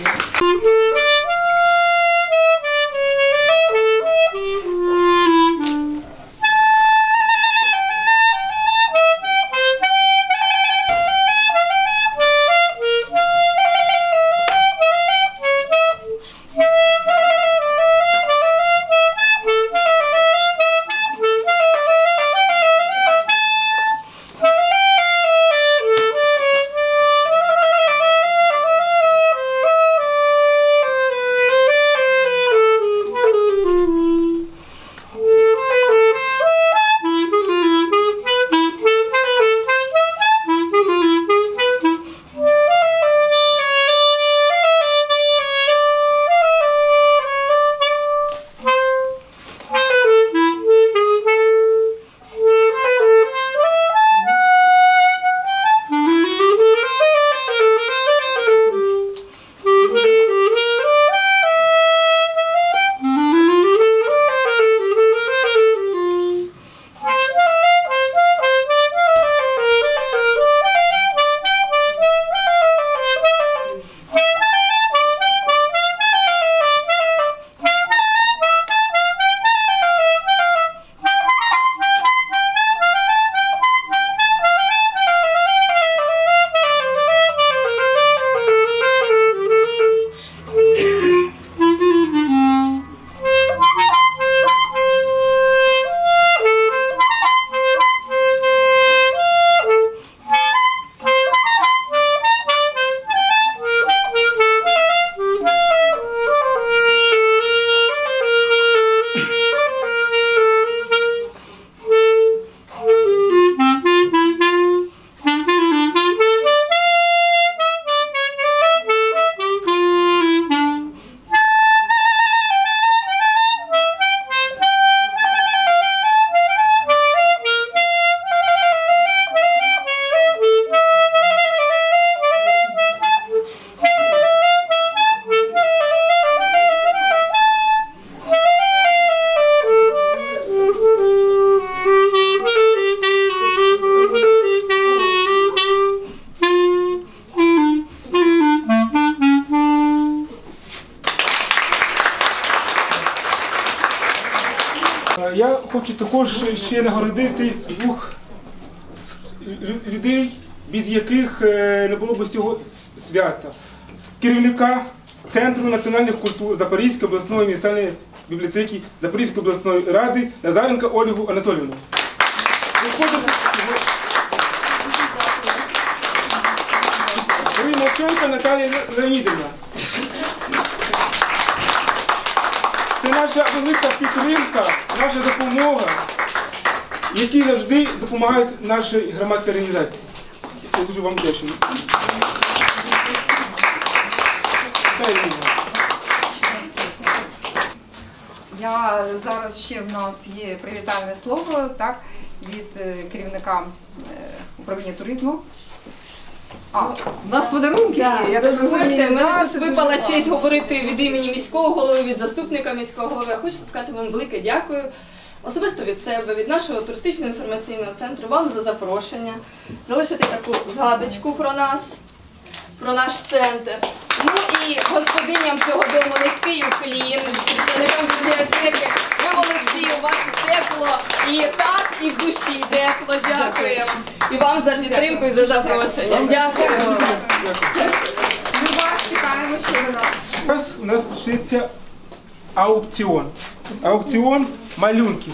Я хочу також ще нагородити двох людей, без яких не було б цього свята. Керівника Центру національних культур Запорізької обласної муніципальної бібліотеки Запорізької обласної ради Назаренко Ольгу Анатоліївну. Мовченко Наталія Леонідівна. Це наша велика підтримка, наша допомога, які завжди допомагають нашій громадській організації. Я дуже вам вдячний. Я зараз ще в нас є привітальне слово, так, від е, керівника е, управління туризму. А, у нас подарунки є, я так Дозвольте, розумію. мене Да, тут це випала дуже честь класно. говорити від імені міського голови, від заступника міського голови. Хочу сказати вам велике дякую. Особисто від себе, від нашого туристичного інформаційного центру, вам за запрошення. Залишити таку згадочку про нас, про наш центр. Ну і господиням цього дому низький уклін, представникам бібліотеки. Ви молодці, у вас тепло і так, і в душі тепло. Дякуємо. І вам за підтримку і за запрошення. Дякую. Ми вас чекаємо ще до нас. Зараз у нас почнеться аукціон. Аукціон малюнків.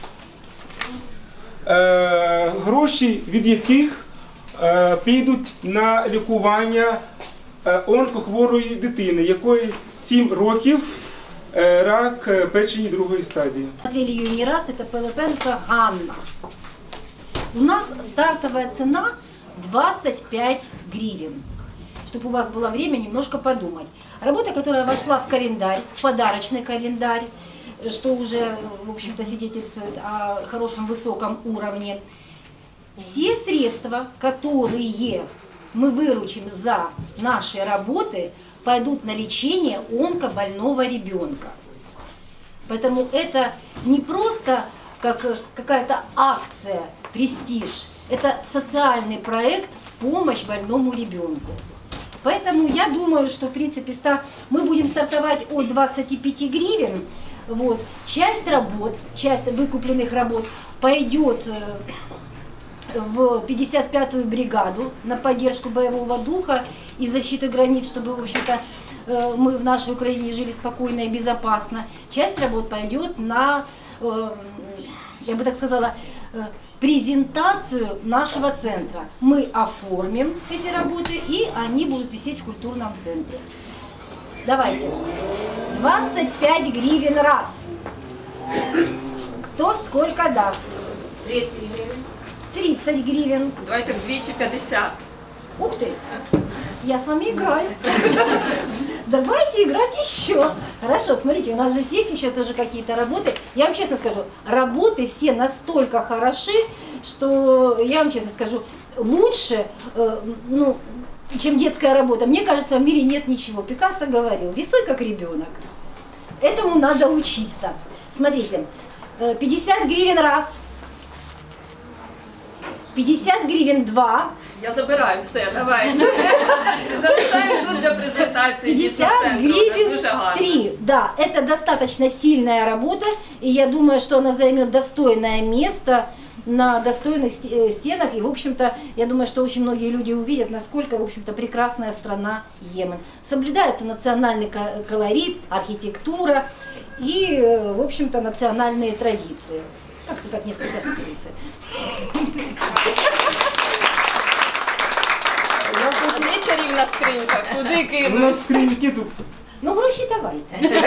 Е, гроші від яких е, підуть на лікування е, онкохворої дитини, якої сім років, е, рак е, печені другої стадії. Смотрели ее не раз, это Пилипенко Ганна. У нас стартовая цена двадцать пять гривен, чтобы у вас было время немножко подумать. Работа, которая вошла в календарь, в подарочный календарь, что уже, в общем-то, свидетельствует о хорошем высоком уровне. Все средства, которые мы выручим за наши работы, пойдут на лечение онкобольного ребенка. Поэтому это не просто как какая-то акция, престиж, это социальный проект в помощь больному ребенку. Поэтому я думаю, что в принципе мы будем стартовать от двадцати пяти гривен. Вот. Часть работ, часть выкупленных работ пойдет в пятьдесят пятую бригаду на поддержку боевого духа и защиты границ, чтобы, в общем-то, мы в нашей Украине жили спокойно и безопасно. Часть работ пойдет на, я бы так сказала, презентацию нашего центра. Мы оформим эти работы, и они будут висеть в культурном центре. Давайте. двадцать пять гривен раз. Кто сколько даст? тридцать гривен. тридцать гривен. Давайте вдвічі п'ятдесят. Ух ты! Я с вами играю. Давайте играть еще. Хорошо, смотрите, у нас же есть еще тоже какие-то работы. Я вам честно скажу, работы все настолько хороши, что я вам честно скажу, лучше, э, ну, чем детская работа. Мне кажется, в мире нет ничего. Пикассо говорил, рисуй как ребенок. Этому надо учиться. Смотрите, пятьдесят гривен раз, пятьдесят гривен два. Я забираю все, давай. Залишаємо тут для презентації. пятьдесят гривен три. Да, это достаточно сильная работа, и я думаю, что она займет достойное место на достойных стенах. И, в общем-то, я думаю, что очень многие люди увидят, насколько, в общем-то, прекрасная страна Йемен. Соблюдается национальный колорит, архитектура и, в общем-то, национальные традиции. Как-то так несколько скрыты. А де чарівна скринька? Куди У кинуть? нас скриньки тут. Ну, гроші давайте.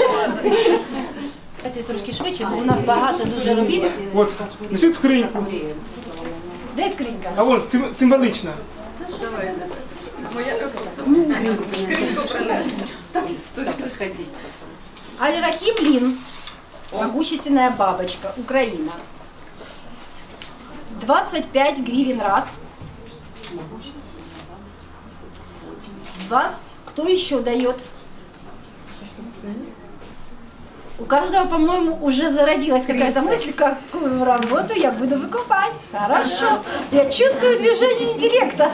Це трошки швидше, бо у нас багато дуже робіт. От, несуть скриньку. Де скринька? А вон, сим- символічна. Давай. Моя скриньку принесли. Аль-Рахим Лин, могущественная бабочка, Украина. двадцать пять гривен раз. двадцать. Кто еще дает? У каждого, по-моему, уже зародилась какая-то мысль, какую работу я буду выкупать. Хорошо. Я чувствую движение интеллекта.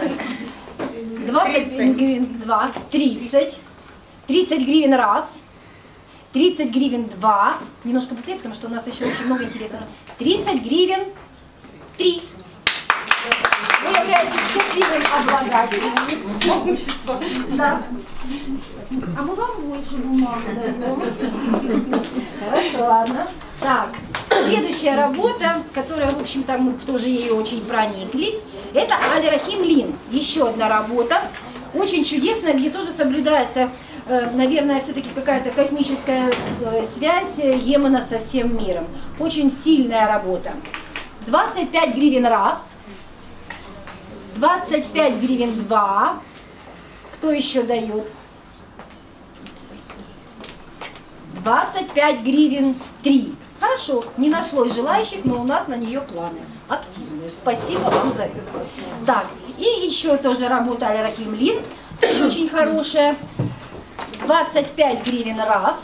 двадцать гривен два. тридцать. тридцать гривен раз. тридцать гривен два. Немножко быстрее, потому что у нас еще очень много интересного. тридцать гривен три. Вы являетесь счастливым обладателем имущества. Да. А мы вам больше бумагу даем. Хорошо, ладно. Так, следующая работа, которая, в общем-то, мы тоже ею очень прониклись, это Аль-Рахим Лин. Еще одна работа, очень чудесная, где тоже соблюдается, наверное, все-таки какая-то космическая связь Йемена со всем миром. Очень сильная работа. двадцать пять гривен раз. двадцать пять гривен два. Кто еще дает? двадцать пять гривен три. Хорошо, не нашлось желающих, но у нас на нее планы активные. Спасибо вам за это. Так, и еще тоже работа Аль-Рахим Лин, тоже очень хорошая. двадцать пять гривен раз.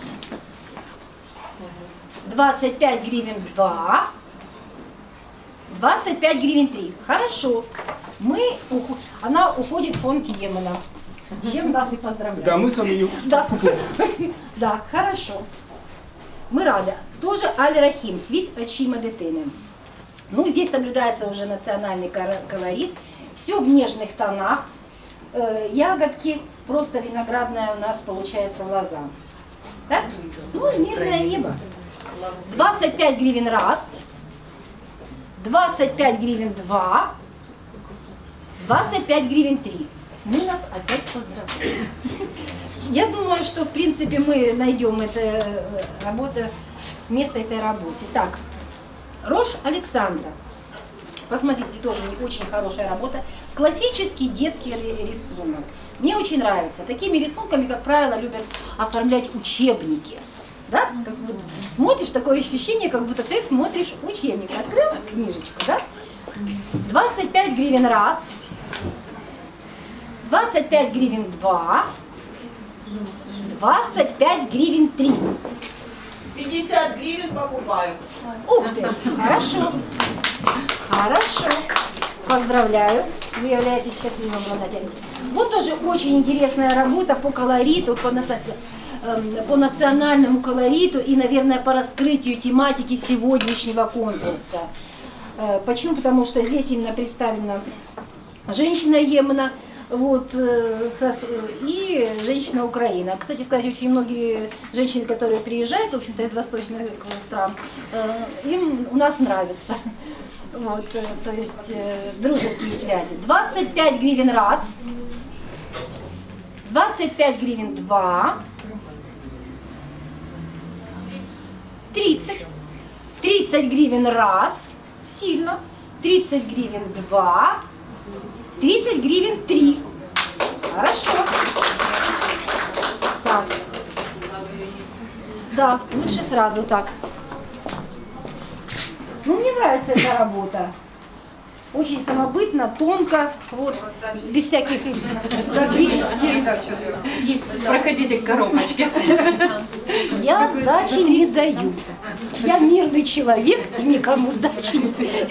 двадцать пять гривен два. двадцать пять гривен три. Хорошо. Мы, она уходит в фонд Йемена. С чем нас и поздравляем. Да, мы с вами ее да. Да, хорошо. Мы рады. Тоже Аль-Рахим, свит Ачима Детены. Ну, здесь соблюдается уже национальный колорит. Все в нежных тонах. Э, ягодки, просто виноградная у нас получается лоза. Так? Ну, мирное небо. двадцать пять гривен раз. двадцать пять гривен два. двадцать пять гривен три. Мы нас опять поздравляем. Я думаю, что в принципе мы найдем эту работу, место этой работе. Так, Рош Александра. Посмотрите, тоже очень хорошая работа. Классический детский рисунок. Мне очень нравится. Такими рисунками, как правило, любят оформлять учебники. Да? Как вот смотришь, такое ощущение, как будто ты смотришь учебник. Открыл книжечку, да? двадцать пять гривен раз. двадцать пять гривен два. двадцать пять гривен три. пятьдесят гривен покупаю. Ух ты, хорошо. Хорошо. Поздравляю. Вы являетесь счастливым обладателем. Вот тоже очень интересная работа по колориту, по, по национальному колориту и, наверное, по раскрытию тематики сегодняшнего конкурса. Почему? Потому что здесь именно представлена женщина Йемена, вот, и женщина Украина. Кстати сказать, очень многие женщины, которые приезжают, в общем-то, из восточных стран, им у нас нравится. Вот, то есть дружеские связи. двадцать пять гривен раз. двадцать пять гривен два. тридцать. тридцать гривен раз. Сильно. тридцать гривен два. тридцать гривен три. Хорошо. Так. Да, лучше сразу так. Ну, мне нравится эта работа. Очень самобытно, тонко, вот, без всяких... Проходите к коробочке. Я сдачи не даю. Я мирный человек, и никому сдачи не даю.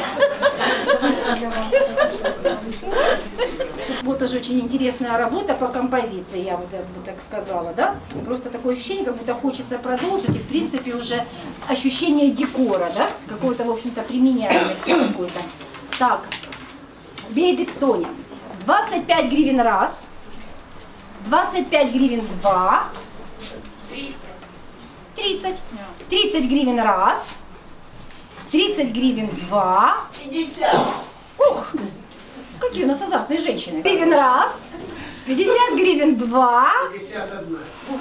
Вот тоже очень интересная работа по композиции, я вот бы так сказала, да? Просто такое ощущение, как будто хочется продолжить, и в принципе уже ощущение декора, да? Какого-то, в общем-то, применяемости какой-то. Так, Бейдек Соня. двадцать пять гривен раз. двадцать пять гривен два. тридцать. тридцать гривен раз. тридцать гривен два. пятьдесят. Ух! Какие у нас азартные женщины. Гривен раз. пятьдесят гривен два. пятьдесят одна.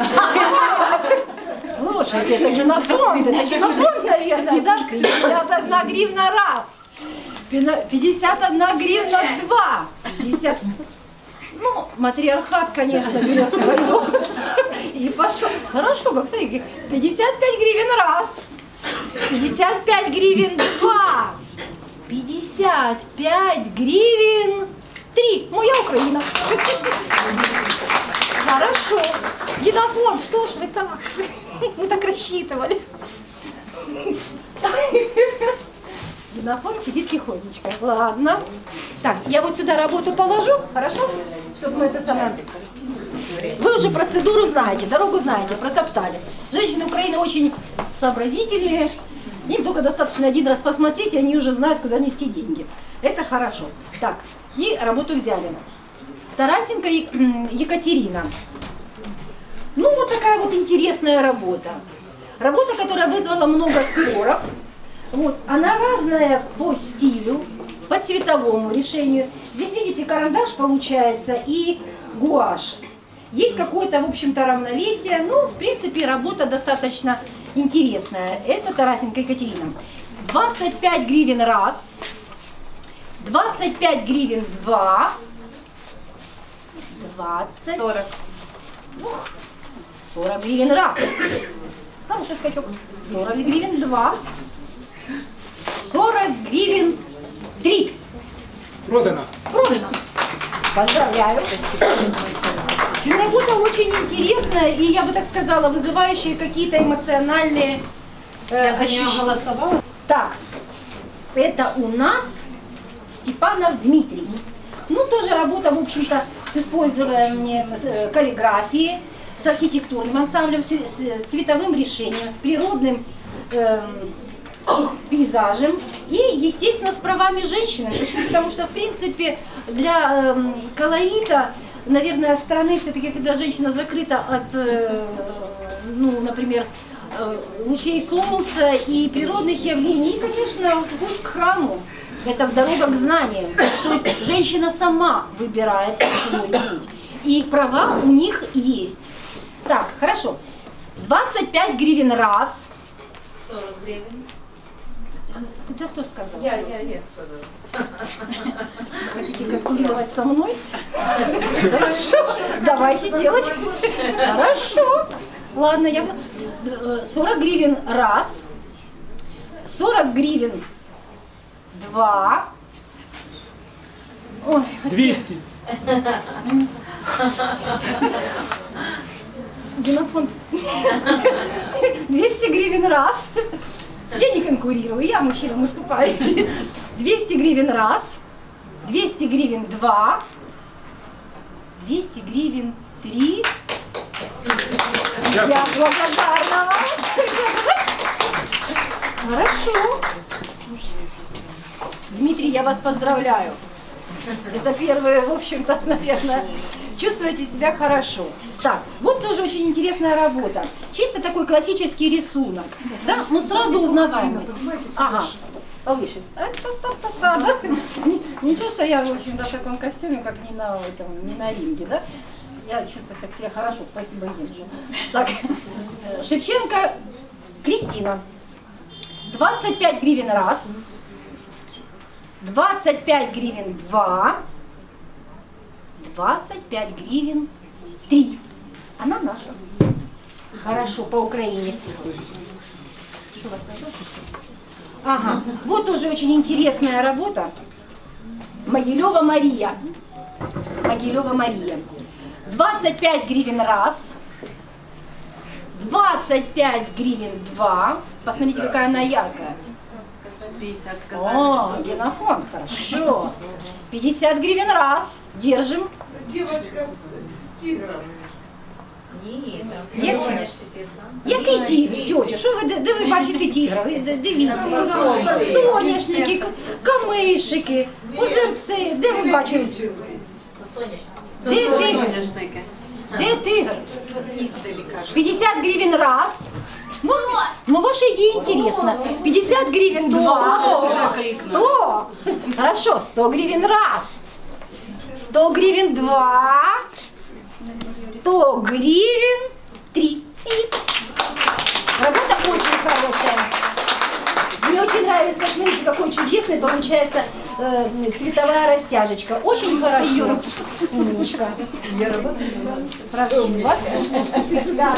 Слушайте, это генофонд. Это генофонд, наверное, да? пятьдесят одна гривна раз. пятьдесят одна гривна два. пятьдесят... Ну, матриархат, конечно, берет свое. И пошел. Хорошо, как смотри, пятьдесят пять гривен раз. пятьдесят пять гривен два. пятьдесят пять гривен три. Моя Украина. Хорошо. Генофонд, что ж вы так? Мы так рассчитывали. Генофонд сидит тихонечко. Ладно. Так, я вот сюда работу положу, хорошо? Чтобы мы это самое... Вы уже процедуру знаете, дорогу знаете, протоптали. Женщины Украины очень сообразительные. Им только достаточно один раз посмотреть, и они уже знают, куда нести деньги. Это хорошо. Так, и работу взяли. Тарасенко Екатерина. Ну, вот такая вот интересная работа. Работа, которая вызвала много споров. Вот, она разная по стилю, по цветовому решению. Здесь, видите, карандаш получается и гуашь. Есть какое-то, в общем-то, равновесие. Ну, в принципе, работа достаточно интересная. Это Тарасенко Екатерина. двадцать пять гривен раз. двадцать пять гривен два. двадцать. сорок. Ух, сорок гривен раз. Хороший скачок. сорок гривен два. сорок гривен три. Продано. Продано. Поздравляю. И работа очень интересная и, я бы так сказала, вызывающая какие-то эмоциональные э, Я за нее ощущения. голосовала. Так, это у нас Степанов Дмитрий. Ну, тоже работа, в общем-то, с использованием э, каллиграфии, с архитектурным ансамблем, с, с цветовым решением, с природным э, пейзажем и, естественно, с правами женщины. Почему? Потому что, в принципе, для э, колорита, наверное, страны все-таки, когда женщина закрыта от, э, ну, например, э, лучей солнца и природных явлений, и, конечно, путь к храму. Это дорога к знаниям. То есть женщина сама выбирает свой путь. И права у них есть. Так, хорошо. двадцать пять гривен раз. сорок гривен. Это кто сказал? Я, я, я сказала. Хотите конкурировать со мной? Хорошо, давайте делать. Хорошо. Ладно, я сорок гривен раз, сорок гривен два. Ой, двести. Генофонд. двести гривен раз. Я не конкурирую, я мужчинам уступаю. двести гривен раз, двести гривен два, двести гривен три. Я благодарна. Хорошо. Дмитрий, я вас поздравляю. Это первое, в общем-то, наверное, чувствуете себя хорошо. Так, вот тоже очень интересная работа. Чисто такой классический рисунок. Да, но сразу узнаваемость. Ага, повыше. Ничего, что я, в общем-то, в таком костюме, как не на, этом, не на ринге, да? Я чувствую себя хорошо, спасибо, Евгений. Так, Шевченко Кристина. двадцать пять гривен раз. двадцать пять гривен два. двадцать пять гривен три. Она наша. Хорошо, по Украине. Что у вас там? Ага, вот тоже очень интересная работа. Могилева Мария. Могилева Мария. двадцать пять гривен раз. двадцать пять гривен два. Посмотрите, какая она яркая. пятьдесят сказали. О, генофон, хорошо. пятьдесят гривен раз. Держим. Девочка с, с тигром. Ні, Як- Який тігр, тьотя? Що ви, де, де ви бачите тігра? Ви де- дивіться. Соняшники, к- камишики, озерці. Де ви бачите? Де тигр? Де тигр? пятьдесят гривен раз. Ну, ну, ваша идея интересна. пятьдесят гривен два. сто. Хорошо, сто гривен раз. сто гривен два. сто гривен три. И работа очень хорошая. Мне очень нравится, смотрите, какой чудесный получается э, цветовая растяжечка. Очень хорошо. Умничка. Прошу вас. Да.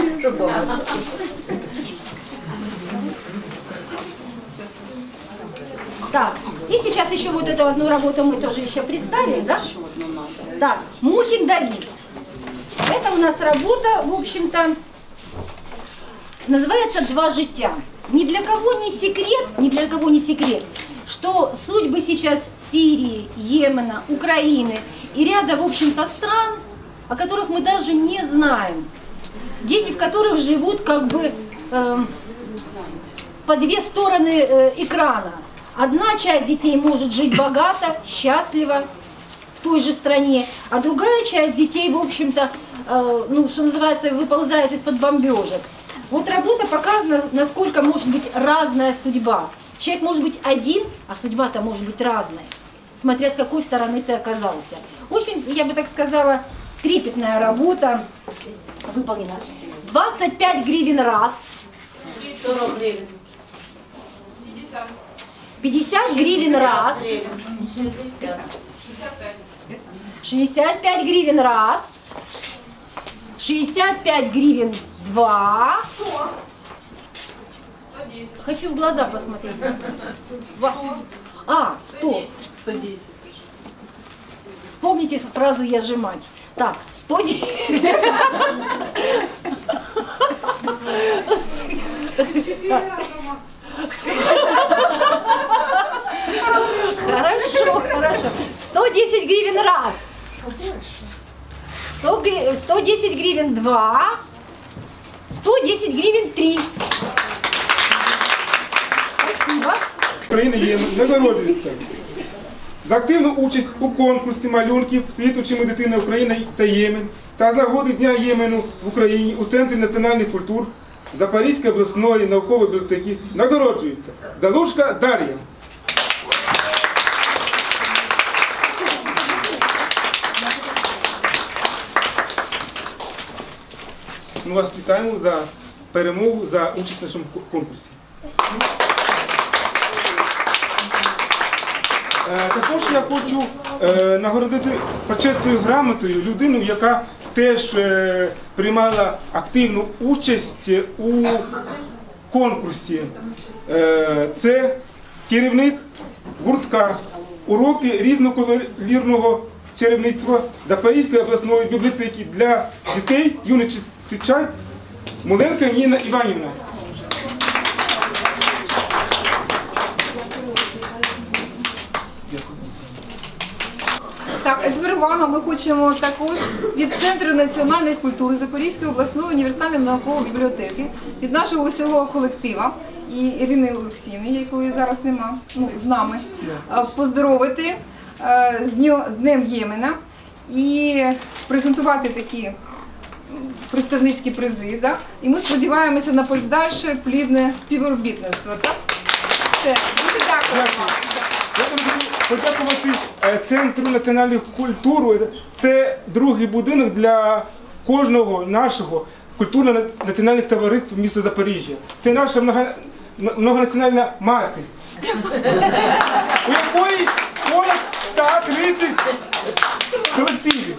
Так, и сейчас еще вот эту одну работу мы тоже еще представим, да? Так, Мухин Давид. Это у нас работа, в общем-то, называется «Два життя». Ни для кого не секрет, ни для кого не секрет, что судьбы сейчас Сирии, Йемена, Украины и ряда, в общем-то, стран о которых мы даже не знаем. Дети, в которых живут как бы э, по две стороны э, экрана. Одна часть детей может жить богато, счастливо в той же стране, а другая часть детей, в общем-то, э, ну, что называется, выползает из-под бомбежек. Вот работа показана, насколько может быть разная судьба. Человек может быть один, а судьба-то может быть разной, смотря с какой стороны ты оказался. Очень, я бы так сказала, трепетная работа выполнена. двадцать пять гривен раз. сорок гривен. пятьдесят гривен раз. шестьдесят. шестьдесят пять гривен раз. шестьдесят пять гривен два. Хочу в глаза посмотреть. А, сто. сто десять. Вспомните фразу «я сжимать». Так, сто десять. Хорошо, хорошо. сто десять гривен раз. сто десять гривен два. сто десять гривен три. Спасибо. України Ємен нагороджується за активну участь у конкурсі малюнків «Світ учимо дитини Україна та Ємен» та з нагоди Дня Ємену в Україні у Центрі національних культур Запорізької обласної наукової бібліотеки нагороджується Галушка Дар'я. Ми вас вітаємо за перемогу, за участь в нашому конкурсі. Також я хочу е, нагородити почесною грамотою людину, яка теж е, приймала активну участь у конкурсі. Е, це керівник гуртка «Уроки різноколірного чарівництва» Запорізької обласної бібліотеки для дітей, юних читачів Муленко Ніна Іванівна. Так, а тепер увага, ми хочемо також від Центру національної культури Запорізької обласної універсальної наукової бібліотеки, від нашого усього колектива і Ірини Олексіївни, якої зараз нема, ну, з нами, поздоровити з Днем Ємена і презентувати такі представницькі призи. Да? І ми сподіваємося на подальше плідне співробітництво. Так? Все. Дуже дякую. Я хочу подякувати Центру національної культури. Це другий будинок для кожного нашого культурно-національних товариств міста Запоріжжя. Це наша многонаціональна мати, у якої понад сто тридцять колективів.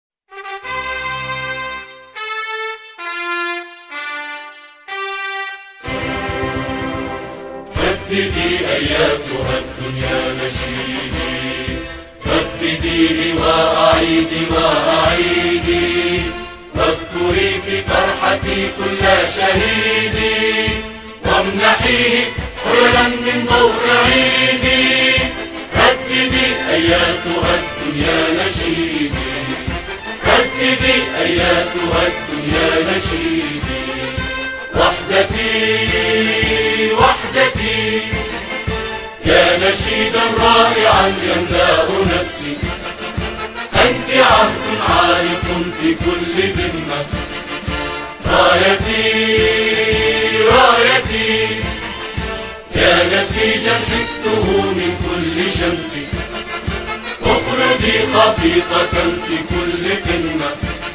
رددي أياتها الدنيا نشيدي ردديه وأعيدي وأعيدي واذكري في فرحتي كل شهيدي وامنحيه حللا من ضوء عيدي رددي أياتها الدنيا نشيدي رددي أياتها الدنيا نشيدي وحدتي وحدتي يا نشيدا رائعا يملأ نفسي أنت عهد عالق في كل ذمة رايتي رايتي يا نسيجا حكته من كل شمس اخلدي خفيقة في كل قمة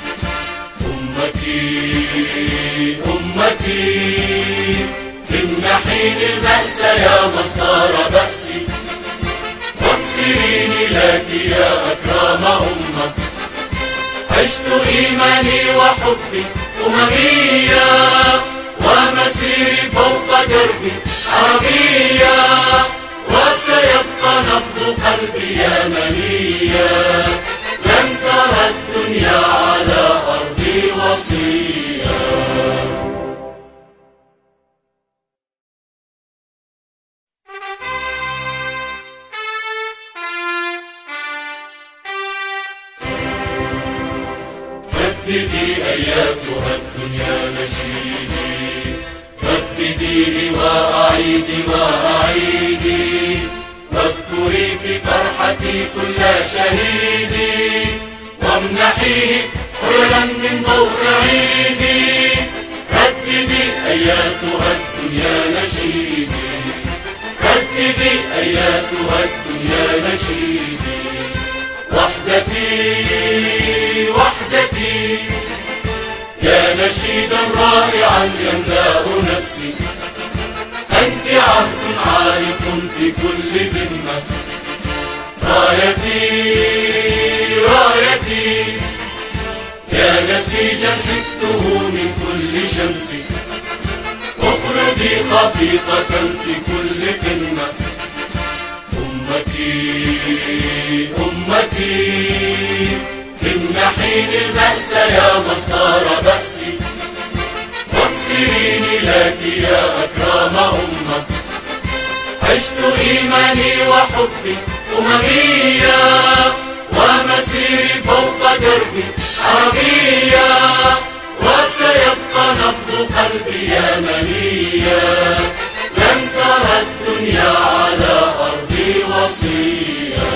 أمتي أمتي امنحيني البأس يا مصدر بأسي واغفريني لك يا أكرم أمة عشت إيماني وحبي أمميا ومسيري فوق دربي عربيا وسيبقى نبض قلبي يمنيا لن ترى الدنيا على أرضي وصيا. نشيدي ردديه وأعيدي وأعيدي واذكري في فرحتي كل شهيدي وامنحيه حللا من ضوء عيدي رددي أياتها الدنيا نشيدي رددي أياتها الدنيا نشيدي وحدتي وحدتي يا نشيدا رائعا يملأ نفسي أنت عهد عالق في كل ذمة رايتي رايتي يا نسيجا حكته من كل شمس اخلدي خفيقة في كل قمة أمتي أمتي امنحيني البأس يا مصدر بأسي واغفريني لك يا أكرم أمة عشت إيماني وحبي أمميا ومسيري فوق دربي عربيا وسيبقى نبض قلبي يمنيا لن ترى الدنيا على أرضي وصيا.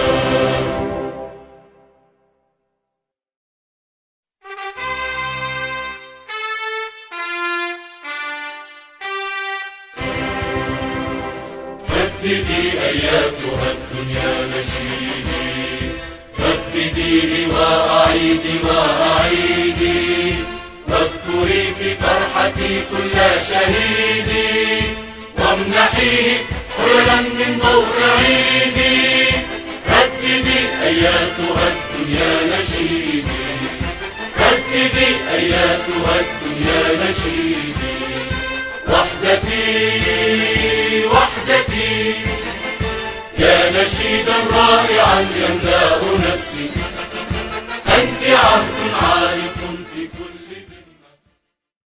رددي أياتها الدنيا نشيدي ردديه وأعيدي وأعيدي واذكري في فرحتي كل شهيدي وامنحيه حللا من ضوء عيدي رددي أياتها الدنيا نشيدي رددي أياتها الدنيا نشيدي وحدتي وحدتي يا نشيدا رائعا يملأ نفسي أنت عهد عالي